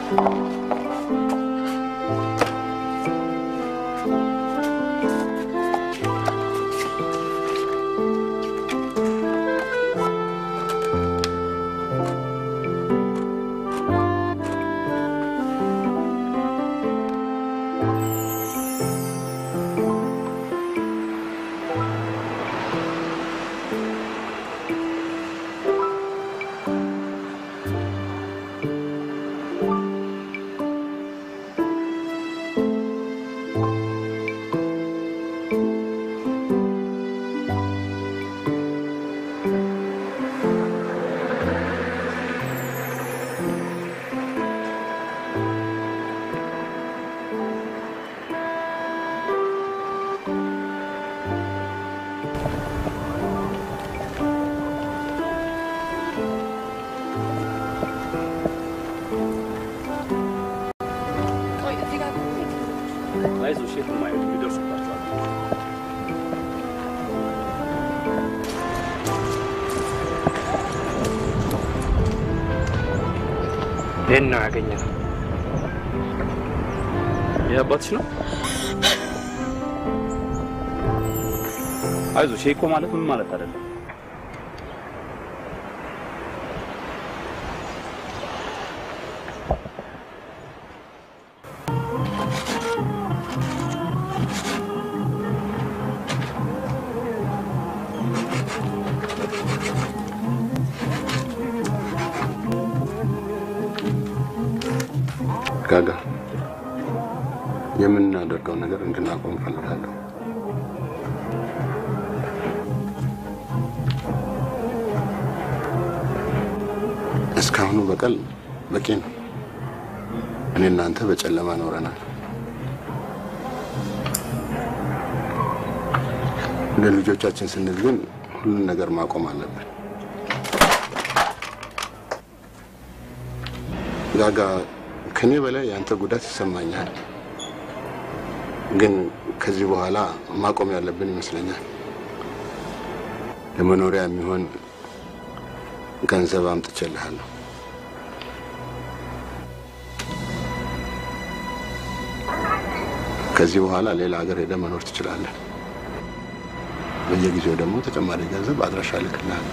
ይሄን ነው ያገኘነው። የአባትሽ ነው? አይዞሽ እኮ ማለት ምን ማለት አይደለም። ጋጋ የምናደርገው ነገር እንድናቆም ፈልጋለሁ። እስካሁኑ በቀል በቂ ነው። እኔ እናንተ በጨለማ ኖረናል። ለልጆቻችን ስንል ግን ሁሉን ነገር ማቆም አለብን። ጋጋ ከኔ በላይ ያንተ ጉዳት ይሰማኛል። ግን ከዚህ በኋላ ማቆም ያለብን ይመስለኛል። ለመኖሪያ የሚሆን ገንዘብ አምጥቼልሃለሁ። ከዚህ በኋላ ሌላ ሀገር ሄደህ መኖር ትችላለህ። በየጊዜው ደግሞ ተጨማሪ ገንዘብ አድራሻ ልክልሃለሁ።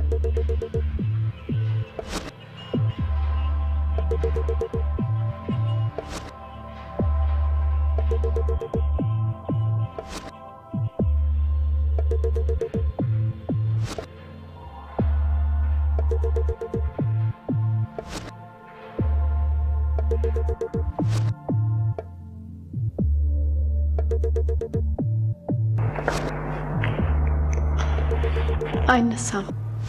አይነሳም።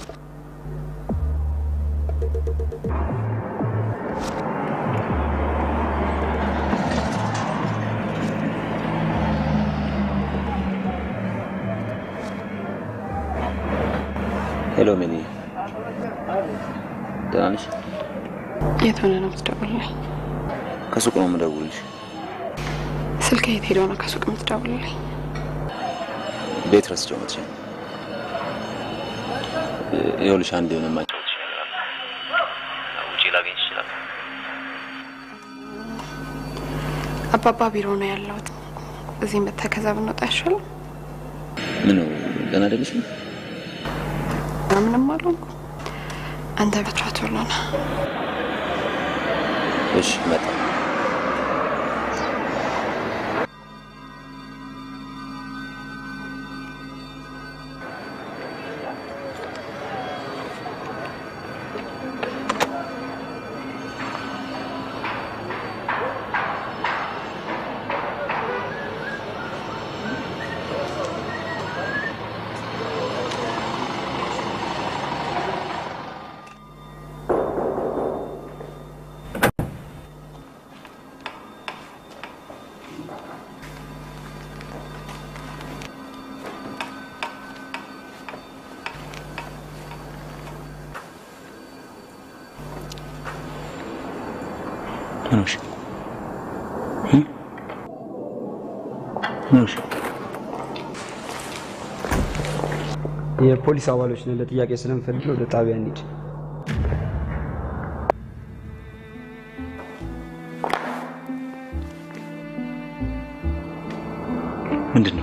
ሄሎ ሜሊ፣ ደህና ነሽ? የት ሆነ ነው የምትደውልልኝ? ከሱቅ ነው የምደውልልሽ። ስልክ የት ሄዶ ነው ከሱቅ የምትደውልልኝ? ቤት ረስቼው መጥቼ ነው። ይኸውልሽ አንድ የሆነ ማጫወትሽ ነገር አለ። ውጪ ላገኝሽ ይችላል። አባባ ቢሮ ነው ያለሁት። እዚህ መተህ ከዛ ብንወጣ አይሻልም? ምን ነው ደህና አይደለሽም? ምንም አልሆንኩም። አንተ ብቻ ቶሎ ና። እሺ መጣ። ምንሽ ምንሽ የፖሊስ አባሎች ነን። ለጥያቄ ስለምፈልግ ወደ ጣቢያ እንሂድ። ምንድነው?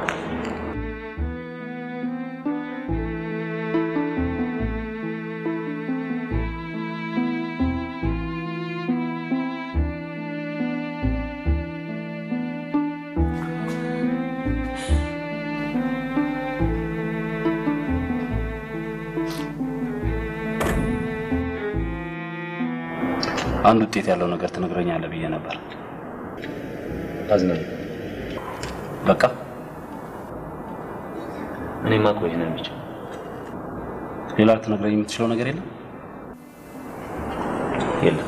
አንድ ውጤት ያለው ነገር ትነግረኛለህ ብዬ ነበር። አዝናለሁ። በቃ እኔማ እኮ ይሄን ብቻ ሌላ ትነግረኝ የምትችለው ነገር የለም? የለም።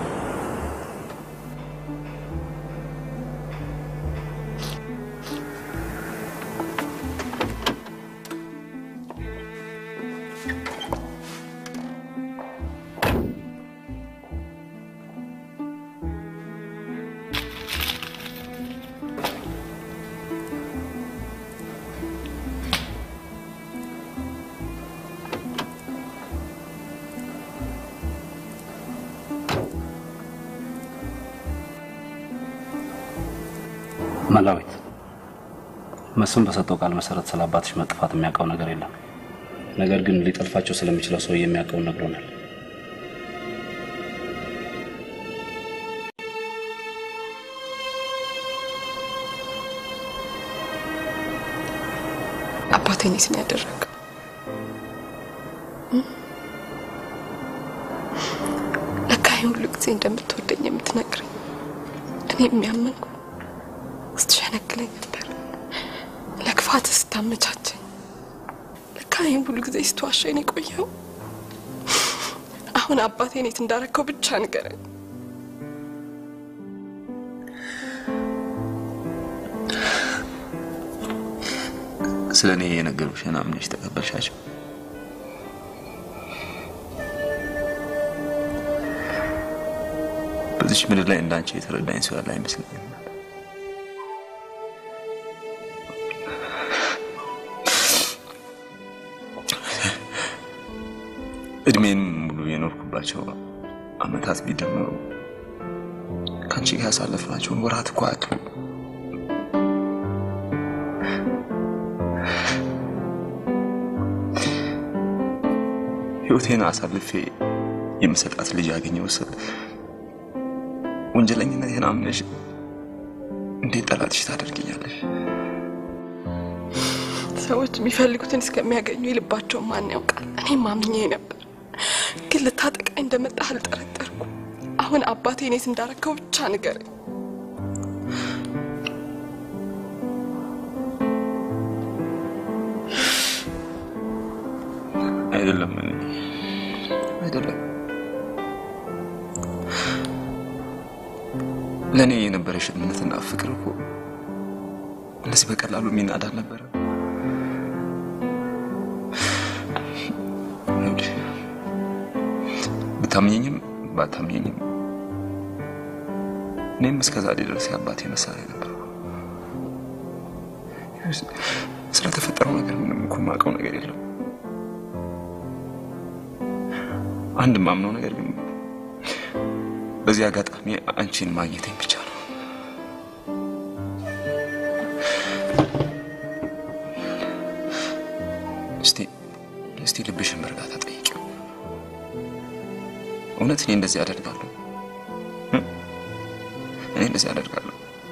መላዊት መስም በሰጠው ቃል መሰረት ስለአባትሽ መጥፋት የሚያውቀው ነገር የለም። ነገር ግን ሊጠልፋቸው ስለሚችለው ሰው የሚያውቀው ነግሮናል። አባቴን ይስን ያደረገው ለካ ሁሉ ጊዜ እንደምትወደኝ የምትነግረኝ እኔ የሚያመንኩ ስትሸነግለኝ ነበር። ለክፋት ስታመቻቸኝ ለካ ይህን ሁሉ ጊዜ ስትዋሸኝ ነው የቆየው። አሁን አባቴን የት እንዳረከው ብቻ ንገረኝ። ስለኔ የነገሩሽን አምነሽ ተቀበልሻቸው? በዚህ ምድር ላይ እንዳንቺ የተረዳኝ ሰው ያለ አይመስለኝም። እድሜን ሙሉ የኖርኩባቸው አመታት ቢደመሩ ከአንቺ ጋር ያሳለፍናቸውን ወራት እኮ አያክሉም። ህይወቴን አሳልፌ የምሰጣት ልጅ ያገኘው ሰ ወንጀለኝነቴን አምነሽ እንዴት ጠላትሽ ታደርጊኛለሽ? ሰዎች የሚፈልጉትን እስከሚያገኙ ይልባቸው ማን ያውቃል? እኔም አምኜ ነበር፣ ግን ልታጠቃኝ እንደመጣህ አልጠረጠርኩም። አሁን አባቴ እኔስ እንዳረከው ብቻ ንገረኝ። አይደለም አይደለም ለኔ የነበረሽ እምነትና ፍቅር እኮ እንደዚህ በቀላሉ የሚናድ አልነበረም። ብታምኚኝም ባታምኚኝም እኔም እስከዛሬ ድረስ የአባቴ መሳሪያ ነበር። ስለተፈጠረው ነገር ምንም እኮ የማውቀው ነገር የለም። አንድ ማምነው ነገር ግን በዚህ አጋጣሚ አንቺን ማግኘቴን ብቻ ነው። እስቲ እስቲ ልብሽን በእርጋታ ጠይቂው። እውነት እኔ እንደዚህ አደርጋለሁ? እኔ እንደዚህ አደርጋለሁ?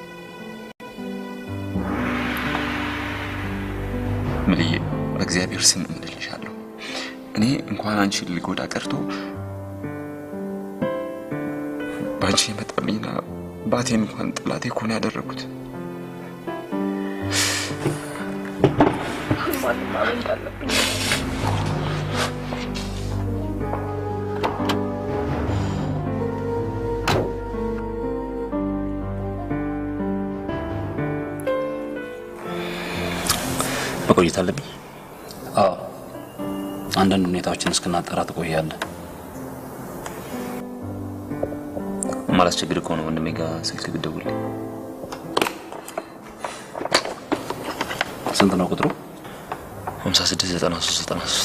ምልዬ በእግዚአብሔር ስም እምልልሻለሁ፣ እኔ እንኳን አንቺን ልጎዳ ቀርቶ ባንቺ የመጣብኝና ባቴን እንኳን ጥላቴ እኮ ነው ያደረጉት። መቆየት አለብኝ? አዎ፣ አንዳንድ ሁኔታዎችን እስክናጠራ ትቆያለህ። ማላስቸግር ከሆነ ወንድሜ ጋር ስልክ ብትደውልልኝ። ስንት ነው ቁጥሩ? ሃምሳ ስድስት ዘጠና ሶስት ዘጠና ሶስት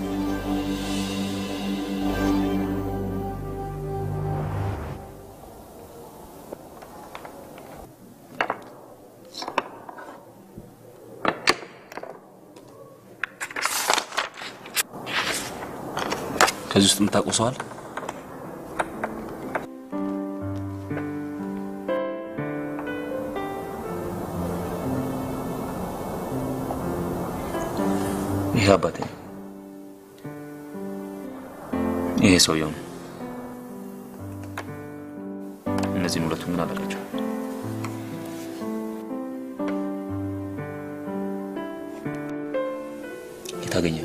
ከዚህ ውስጥ የምታውቀው ሰው አለ? ይሄ አባቴ ነው። ይሄ ሰውየው ነው። እነዚህን ሁለቱን ምን አደረጋቸው? የታገኘ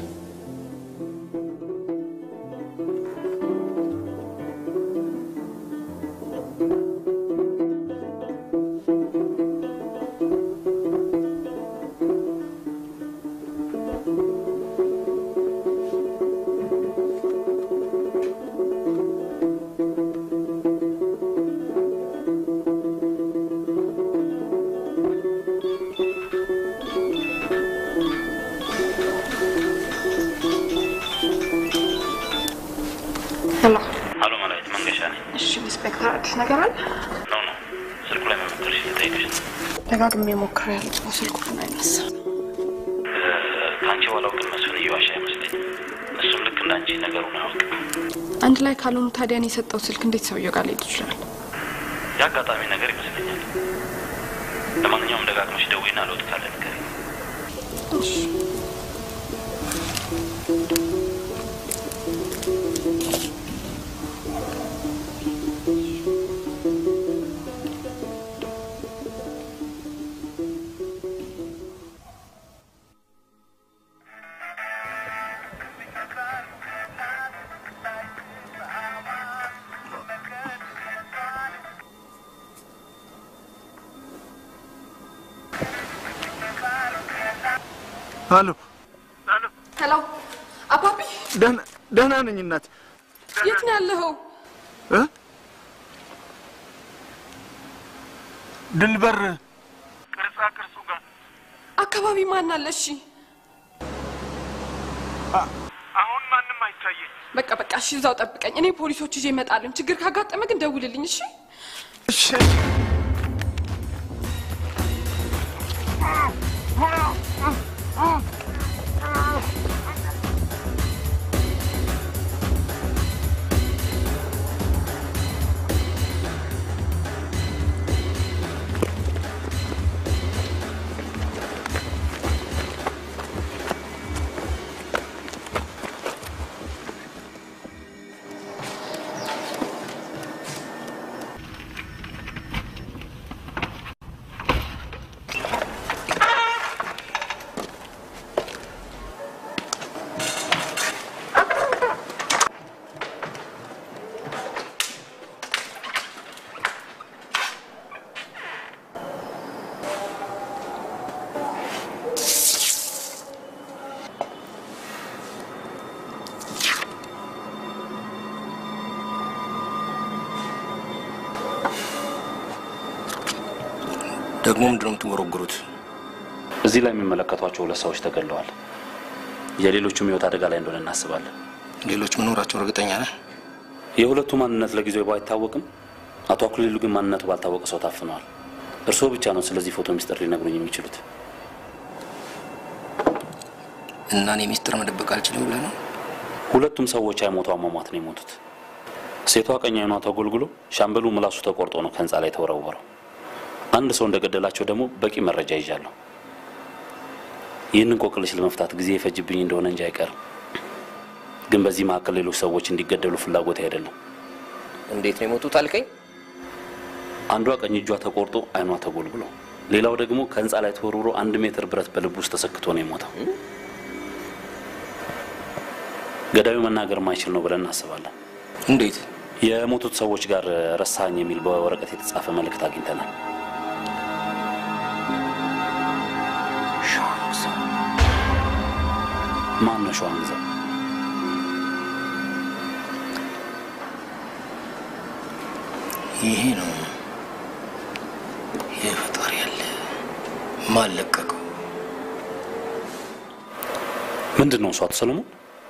ደጋግሜ ሞክሬያለሁ። ስልኩ ግን አይነሳም። ከአንቺ በኋላው ግን መስፍን እየዋሻ አይመስለኝም። እሱም ልክ እንዳንቺ ነገሩን አያውቅም። አንድ ላይ ካልሆኑ ታዲያ እኔ የሰጠው ስልክ እንዴት ሰውየው ጋር ሊሄድ ይችላል? የአጋጣሚ ነገር ይመስለኛል። ለማንኛውም ደጋግመሽ ደውይና ለውጥ ካለ ንገሪኝ። እሺ። ሄሎ ሄሎ፣ አባቢ ደህና ደህና ነኝ እናት። የት ነው ያለኸው? እ ድልበር ቅርጻ ቅርጹ ጋር አካባቢ ማን አለ? እሺ፣ አሁን ማንም አይታየኝ። በቃ በቃ፣ እሺ፣ እዛው ጠብቀኝ። እኔ ፖሊሶች ይዤ እመጣለሁ። ችግር ካጋጠመ ግን ደውልልኝ። እሺ እሺ። ደግሞ ምንድነው የምትወረጉሩት? እዚህ ላይ የሚመለከቷቸው ሁለት ሰዎች ተገለዋል። የሌሎቹም ህይወት አደጋ ላይ እንደሆነ እናስባለን። ሌሎች መኖራቸው እርግጠኛ ነህ? የሁለቱ ማንነት ለጊዜው ባይታወቅም አቶ አክሊሉ ግን ማንነቱ ባልታወቀ ሰው ታፍነዋል። እርስዎ ብቻ ነው ስለዚህ ፎቶ ሚስጥር ሊነግሩኝ የሚችሉት። እና እኔ ሚስጥር መደበቅ አልችልም ብለህ ነው? ሁለቱም ሰዎች አይሞቱ አሟሟት ነው የሞቱት። ሴቷ ቀኝ አይኗ ተጎልጉሎ ሻምበሉ ምላሱ ተቆርጦ ነው ከህንጻ ላይ ተወረወረው። አንድ ሰው እንደገደላቸው ደግሞ በቂ መረጃ ይዣለሁ። ይህንን ቆቅልሽ ለመፍታት ጊዜ ይፈጅብኝ እንደሆነ እንጂ አይቀርም። ግን በዚህ መካከል ሌሎች ሰዎች እንዲገደሉ ፍላጎት አይደለም። እንዴት ነው የሞቱት አልከኝ? አንዷ ቀኝ እጇ ተቆርጦ አይኗ ተጎልጉሎ፣ ሌላው ደግሞ ከህንጻ ላይ ተወርውሮ አንድ ሜትር ብረት በልቡ ውስጥ ተሰክቶ ነው የሞተው። ገዳዩ መናገር ማይችል ነው ብለን እናስባለን። እንዴት? የሞቱት ሰዎች ጋር ረሳኝ የሚል በወረቀት የተጻፈ መልእክት አግኝተናል። ሸዋንግዛው ማን ነው ሸዋንግዛው? ይሄ ነው የፈጣሪ ያለ ማለቀቀው። ምንድነው እሱ? አቶ ሰለሞን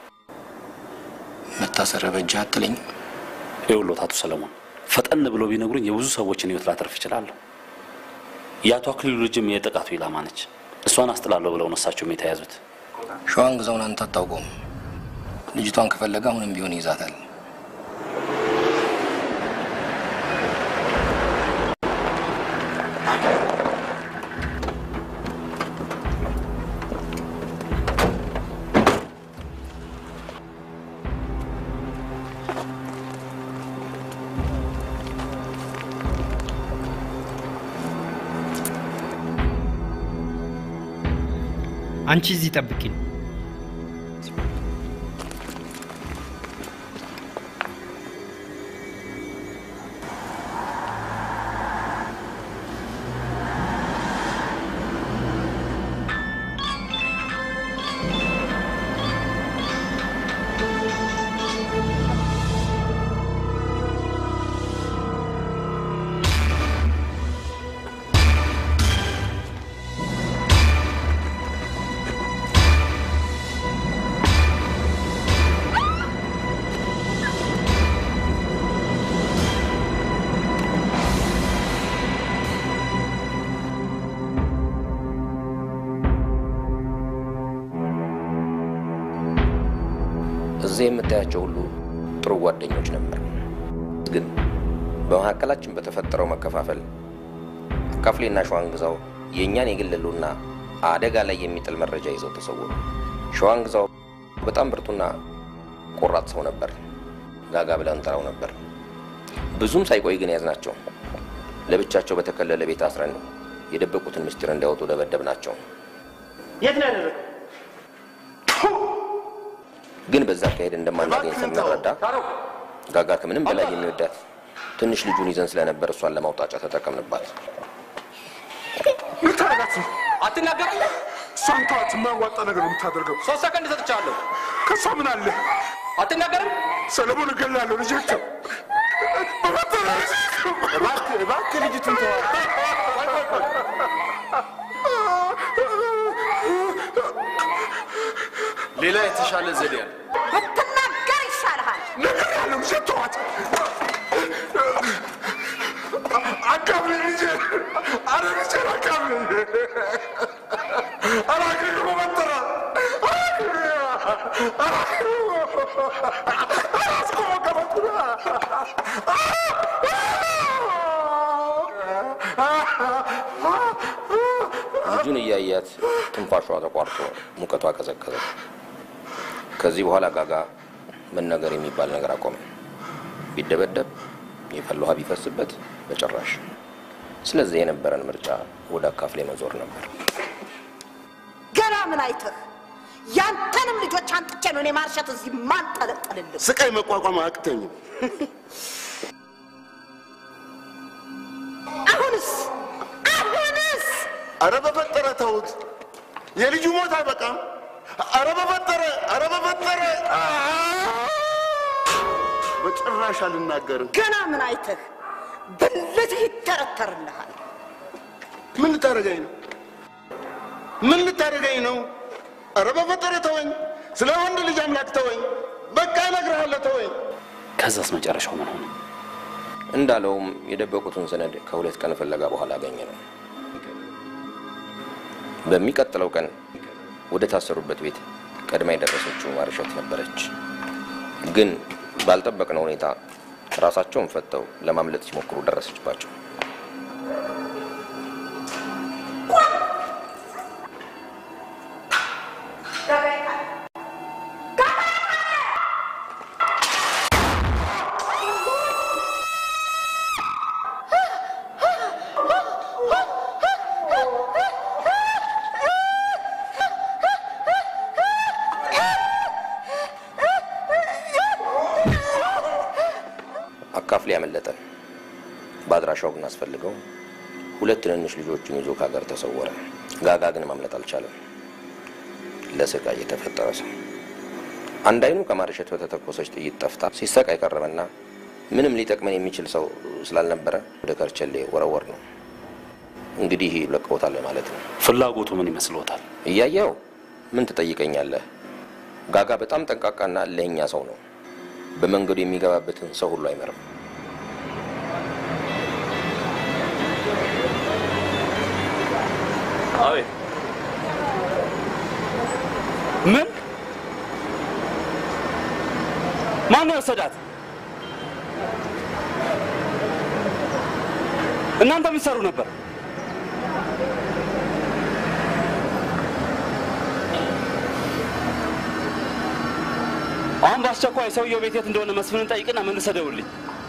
መታሰር በእጅ አትለኝ። ይኸውልዎት አቶ ሰለሞን ፈጠን ብሎ ቢነግሩኝ የብዙ ሰዎችን ህይወት ላተርፍ እችላለሁ። የአቶ አክሊሉ ልጅም የጥቃቱ ኢላማ ነች። እሷን አስጥላለሁ ብለው ነው እሳቸውም የተያዙት። ሸዋንግዛውን አንተ አታውቀውም። ልጅቷን ከፈለገ አሁንም ቢሆን ይዛታል። አንቺ እዚህ ጠብቂኝ። እዚህ የምታያቸው ሁሉ ጥሩ ጓደኞች ነበር። ግን በመካከላችን በተፈጠረው መከፋፈል አካፍሌና ሸዋንግዛው የኛን የግልሉና አደጋ ላይ የሚጥል መረጃ ይዘው ተሰወሩ። ሸዋንግዛው በጣም ብርቱና ቆራጥ ሰው ነበር። ጋጋ ብለን ጠራው ነበር። ብዙም ሳይቆይ ግን ያዝናቸው። ለብቻቸው በተከለለ ቤት አስረን የደበቁትን ምስጢር እንዲያወጡ ደበደብናቸው። የት ነው ያደረገው? ግን በዛ ከሄድ እንደማናገኝ ስንረዳ ጋጋ ከምንም በላይ የሚወዳት ትንሽ ልጁን ይዘን ስለነበር እሷን ለማውጣጫ ተጠቀምንባት። ልታረጋት ነው? አትናገር። እሷን ተዋት። የማያዋጣ ነገር ነው የምታደርገው። ሶስት ሰከንድ ሰጥቻለሁ። ከሷ ምን አለ? አትናገርም? ሰለሞን እገላለሁ። ልጃቸው እባክህ እባክህ ልጅቱን ተዋት። ሌላ የተሻለ ዘዴ አለ። ብትናገር ይሻልሃል። ነገር ያለው ሸተዋት አካብለ ልጅ አረ ልጅ አካብለ አራከኝ በመጠራ ልጁን እያያት ትንፋሿ ተቋርጦ ሙቀቷ ቀዘቀዘ። ከዚህ በኋላ ጋጋ መናገር የሚባል ነገር አቆመ። ቢደበደብ የፈላ ውሃ ቢፈስበት በጭራሽ። ስለዚህ የነበረን ምርጫ ወደ አካፍሌ መዞር ነበር። ገና ምን አይተህ ያንተንም ልጆች አንጥቼ ነው እኔ ማርሸት እዚህ ማንጠለጠልልህ። ስቃይ መቋቋም አቅተኝም። አሁንስ አሁንስ አረ በፈጠረ ተውት። የልጁ ሞት አይበቃም። አረ በፈጠረ አረ በፈጠረ በጭራሽ አልናገርም። ገና ምን አይተህ ብልትህ ይተረተርልሃል። ምን ልታደርገኝ ነው? ምን ልታደርገኝ ነው? ኧረ በፈጠረ ተወኝ። ስለ ወንድ ልጅ አምላክ ተወኝ። በቃ እነግርሃለሁ ተወኝ። ከዛስ መጨረሻው ምን ሆነ? እንዳለውም የደበቁትን ሰነድ ከሁለት ቀን ፍለጋ በኋላ አገኘ ነው። በሚቀጥለው ቀን ወደ ታሰሩበት ቤት ቀድማ የደረሰችው ማርሸት ነበረች። ግን ባልጠበቅነው ሁኔታ ራሳቸውን ፈተው ለማምለጥ ሲሞክሩ ደረሰችባቸው። አካፍሌ ያመለጠ ባድራሻው ግን አስፈልገው ሁለት ትንንሽ ልጆችን ይዞ ከሀገር ተሰወረ። ጋጋ ግን ማምለጥ አልቻለም። ለስቃይ የተፈጠረ ሰው አንድ አይኑ ከማርሸት በተተኮሰች ጥይት ጠፍታ ሲሰቃይ ቀረበና ምንም ሊጠቅመን የሚችል ሰው ስላልነበረ ወደ ከርቸሌ ወረወር ነው። እንግዲህ ለቀውታል ማለት ነው። ፍላጎቱ ምን ይመስልዎታል? እያየው ምን ትጠይቀኛለህ? ጋጋ በጣም ጠንቃቃና ለኛ ሰው ነው። በመንገዱ የሚገባበትን ሰው ሁሉ አይመርም። አይ ምን ማን ወሰዳት? እናንተ ምን ሰሩ ነበር? አሁን በአስቸኳይ ሰውየው ቤት የት እንደሆነ መስፍንን ጠይቅና መልሰህ ደውልልኝ።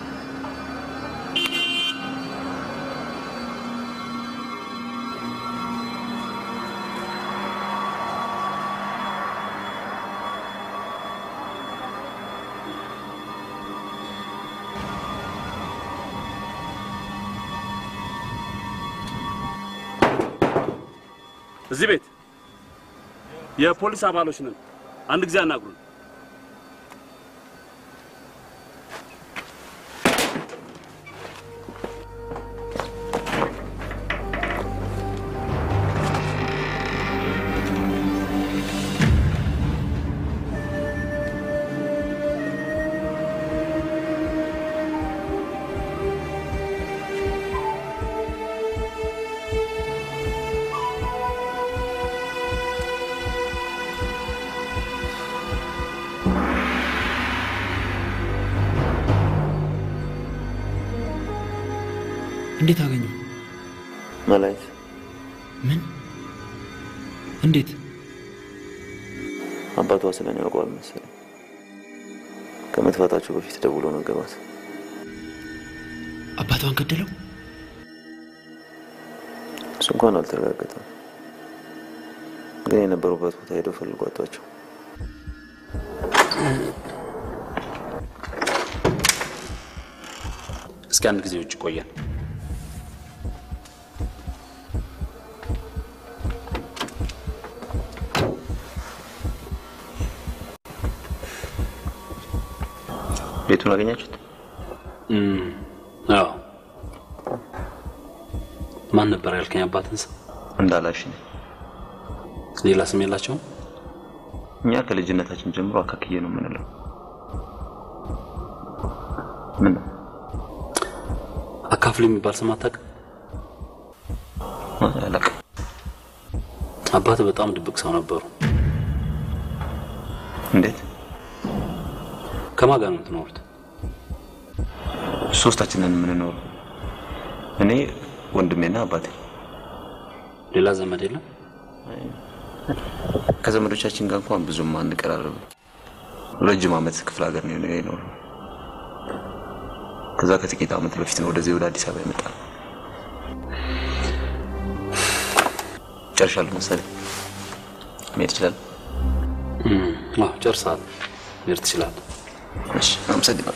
እዚህ ቤት የፖሊስ አባሎች ነን። አንድ ጊዜ አናግሩን። እንዴት አገኘው? መላእክት ምን? እንዴት? አባቷ ስለኔ ያውቀዋል መሰለኝ። ከመጥፋታቸው በፊት ደውሎ ነገሯት። አባቷን ገደለው? እሱ እንኳን አልተረጋገጠም። ግን የነበሩበት ቦታ ሄደው ፈልጓቸው። እስኪ አንድ ጊዜ ውጭ ቆየን። ቤቱን አገኛችሁት? እም አዎ። ማን ነበር ያልከኝ? አባትን ስም እንዳላሽ ነው። ሌላ ስም የላቸውም? እኛ ከልጅነታችን ጀምሮ አካክዬ ነው የምንለው። ምን አካፍሌ የሚባል ስም አታውቅም? አላውቅም። አባት በጣም ድብቅ ሰው ነበሩ። እንዴት? ከማን ጋር ነው የምትኖሩት? ሶስታችንን የምንኖረው እኔ ወንድሜና አባቴ። ሌላ ዘመድ የለም? ከዘመዶቻችን ጋር እንኳን ብዙም አንቀራረብም። ረጅም ዓመት ክፍለ ሀገር ነው የኖርነው። ከዛ ከጥቂት ዓመት በፊት ነው ወደዚህ ወደ አዲስ አበባ የመጣነው። ጨርሻለሁ መሰለኝ። መሄድ እችላለሁ? አዎ ጨርሳለሁ። መሄድ ትችላለህ። እሺ አመሰግናለሁ።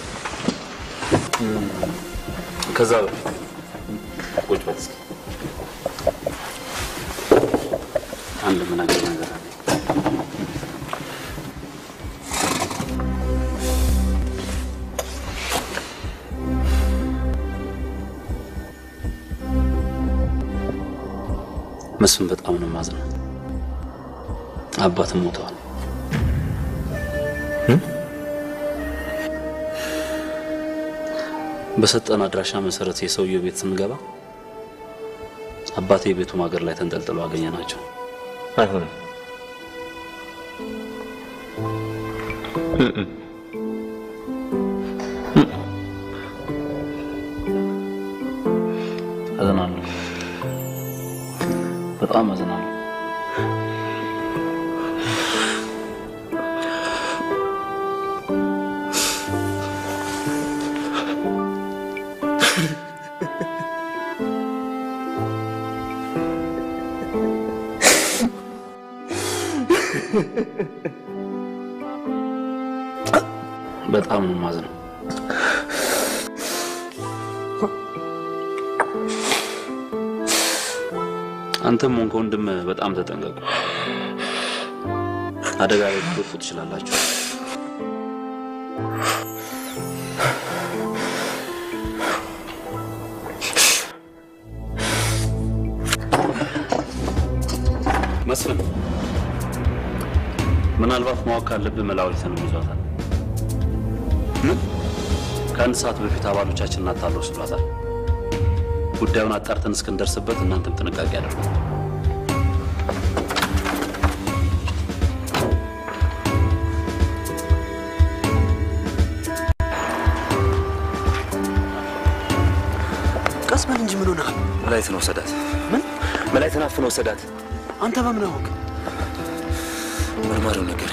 ከዛ ቁጭ በል እስኪ። አንድ ምናገር ነገር አለ። መስፍን በጣም ነው ማዝነው። አባትም ሞተዋል። በሰጠን አድራሻ መሰረት የሰውየው ቤት ስንገባ አባቴ ቤቱ ማገር ላይ ተንጠልጥለው አገኘናቸው። አይሆንም። አዝናለሁ፣ በጣም አዝናለሁ። በጣም ነው ማዝነው። አንተም ሆንክ ወንድም በጣም ተጠንቀቁ። አደጋ ላይ ልትወድቁ ትችላላችሁ። መስፍን ምናልባት ማወቅ ካለብህ መላወሪትን ይዟታል። ከአንድ ሰዓት በፊት አባሎቻችንን አታለው ወስዷታል። ጉዳዩን አጣርተን እስክንደርስበት እናንተም ጥንቃቄ አድርጉ። ቀስ በል እንጂ ምን ሆነሃል? መላእክትን ወሰዳት። ምን? መላእክትን አፍነው ወሰዳት። አንተ በምን አወቅ? መርማሪው ነገረኝ።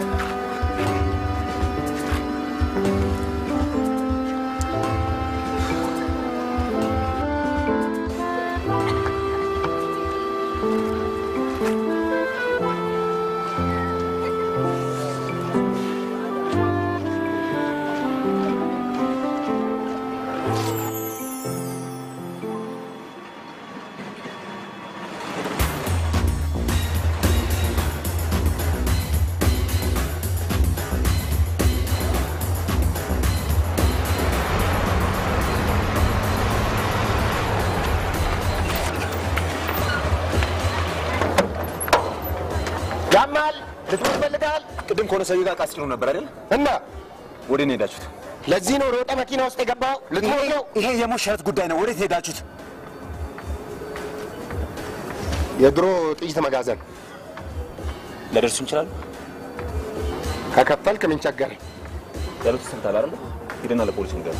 ጃማል ልትሞት ፈልጋል? ቅድም ከሆነ ሰውዬ ጋር ቃስጭኑ ነበር አይደል? እና ወዴት ነው ሄዳችሁት? ለዚህ ነው ሮጠ መኪና ውስጥ የገባው። ልትሞት ነው። ይሄ የሞሸረት ጉዳይ ነው። ወዴት ሄዳችሁት? የድሮ ጥይት መጋዘን ለደርሱ እንችላለን። ከከፈልክ ምን ቸገረኝ? ያሉት ሰምታል አይደል? ሄደና ለፖሊስ ንገር።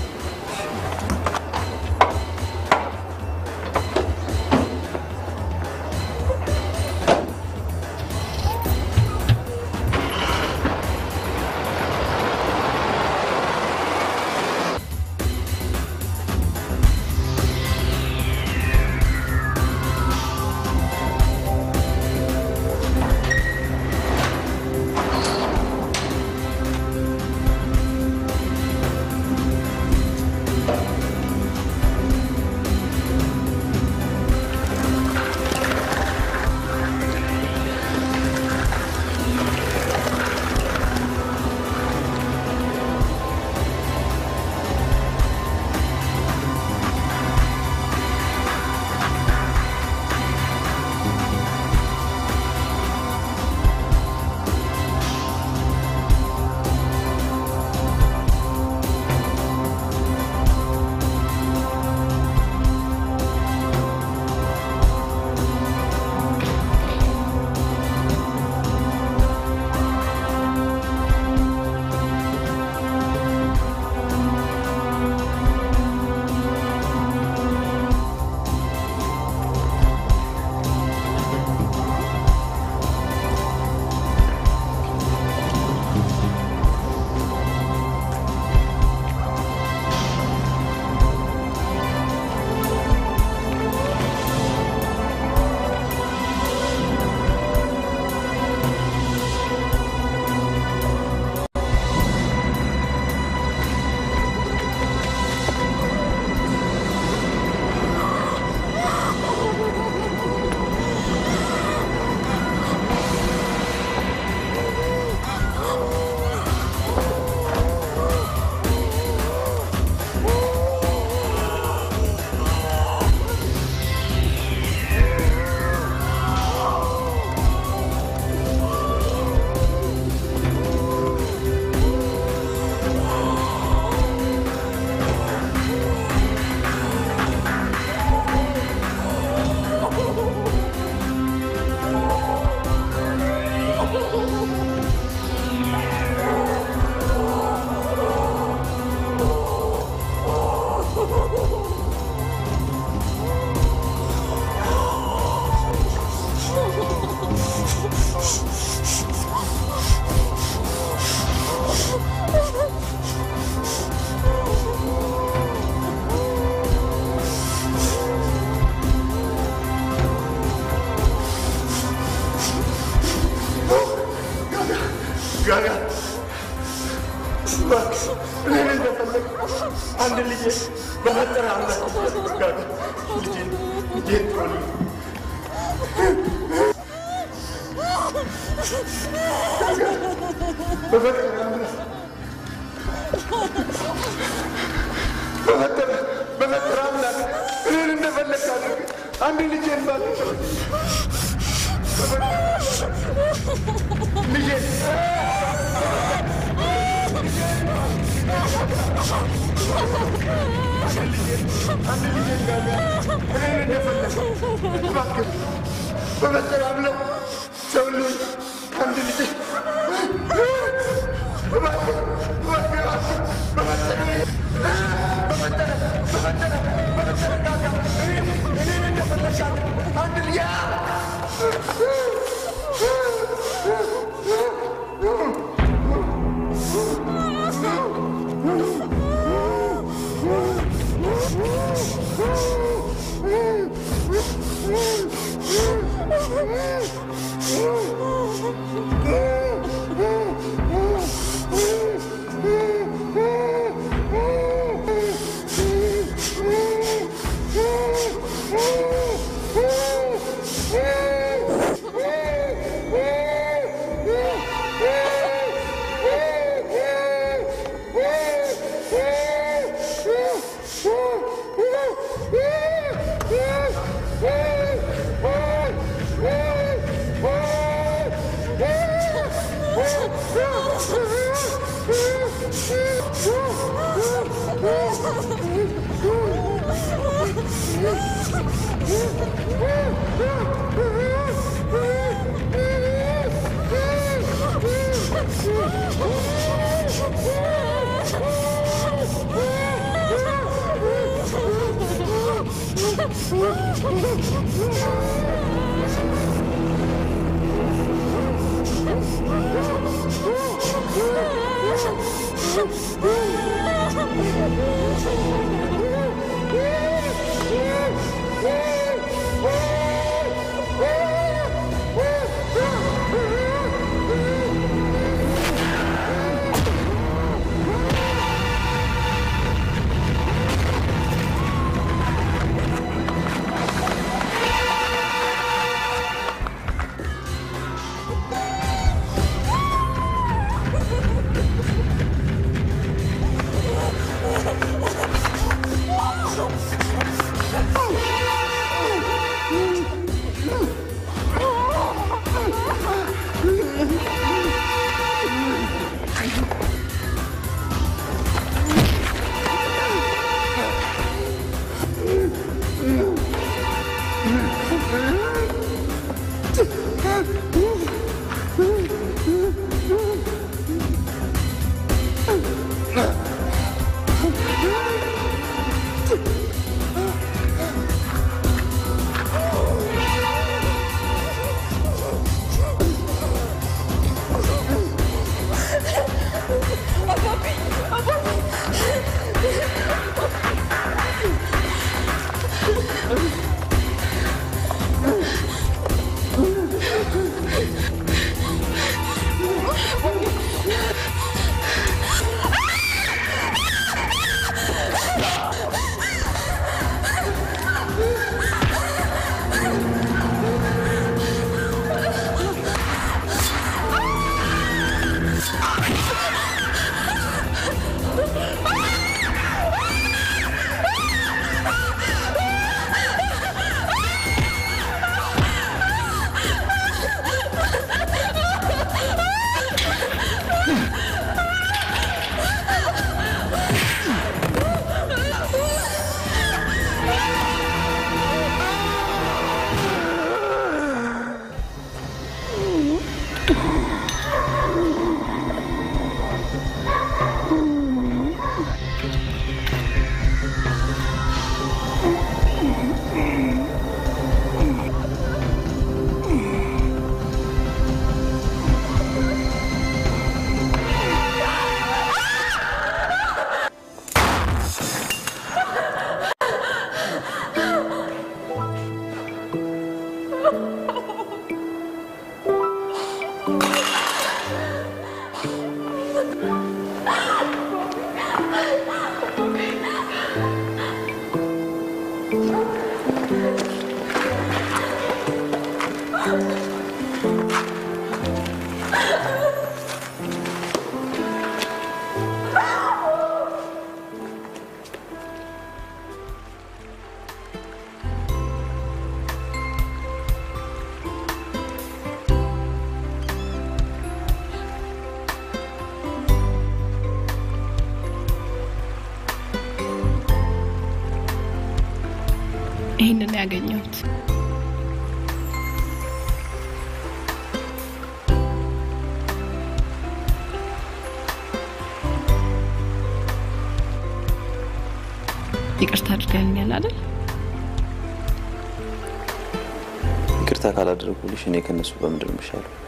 እኔ እንደፈለግ አንድ ልጄ በፈጠረ አምላክ ጋር ልጄ ልጄ ትሆን በፈጠረ አምላክ በፈጠረ በፈጠረ አምላክ እኔን እንደፈለግ አድርግ አንድ ልጄን ባትተው ልጄ አንድ ልጄን ጋር እኔን እንደፈለግ እባክህ በፈጠረ አምላክ ሰው ልጅ አንድ ልጄ እባክህ እባክህ በፈጠረ በፈጠረ በፈጠረ በፈጠረ ጋጋ እኔን እኔን እንደፈለግ አንድ ልጄ ይሄንን ያገኘሁት። ይቅርታ አድርገኛል አይደል? ይቅርታ ካላደረኩልሽ እኔ ከነሱ በምንድን ነው የምሻለው?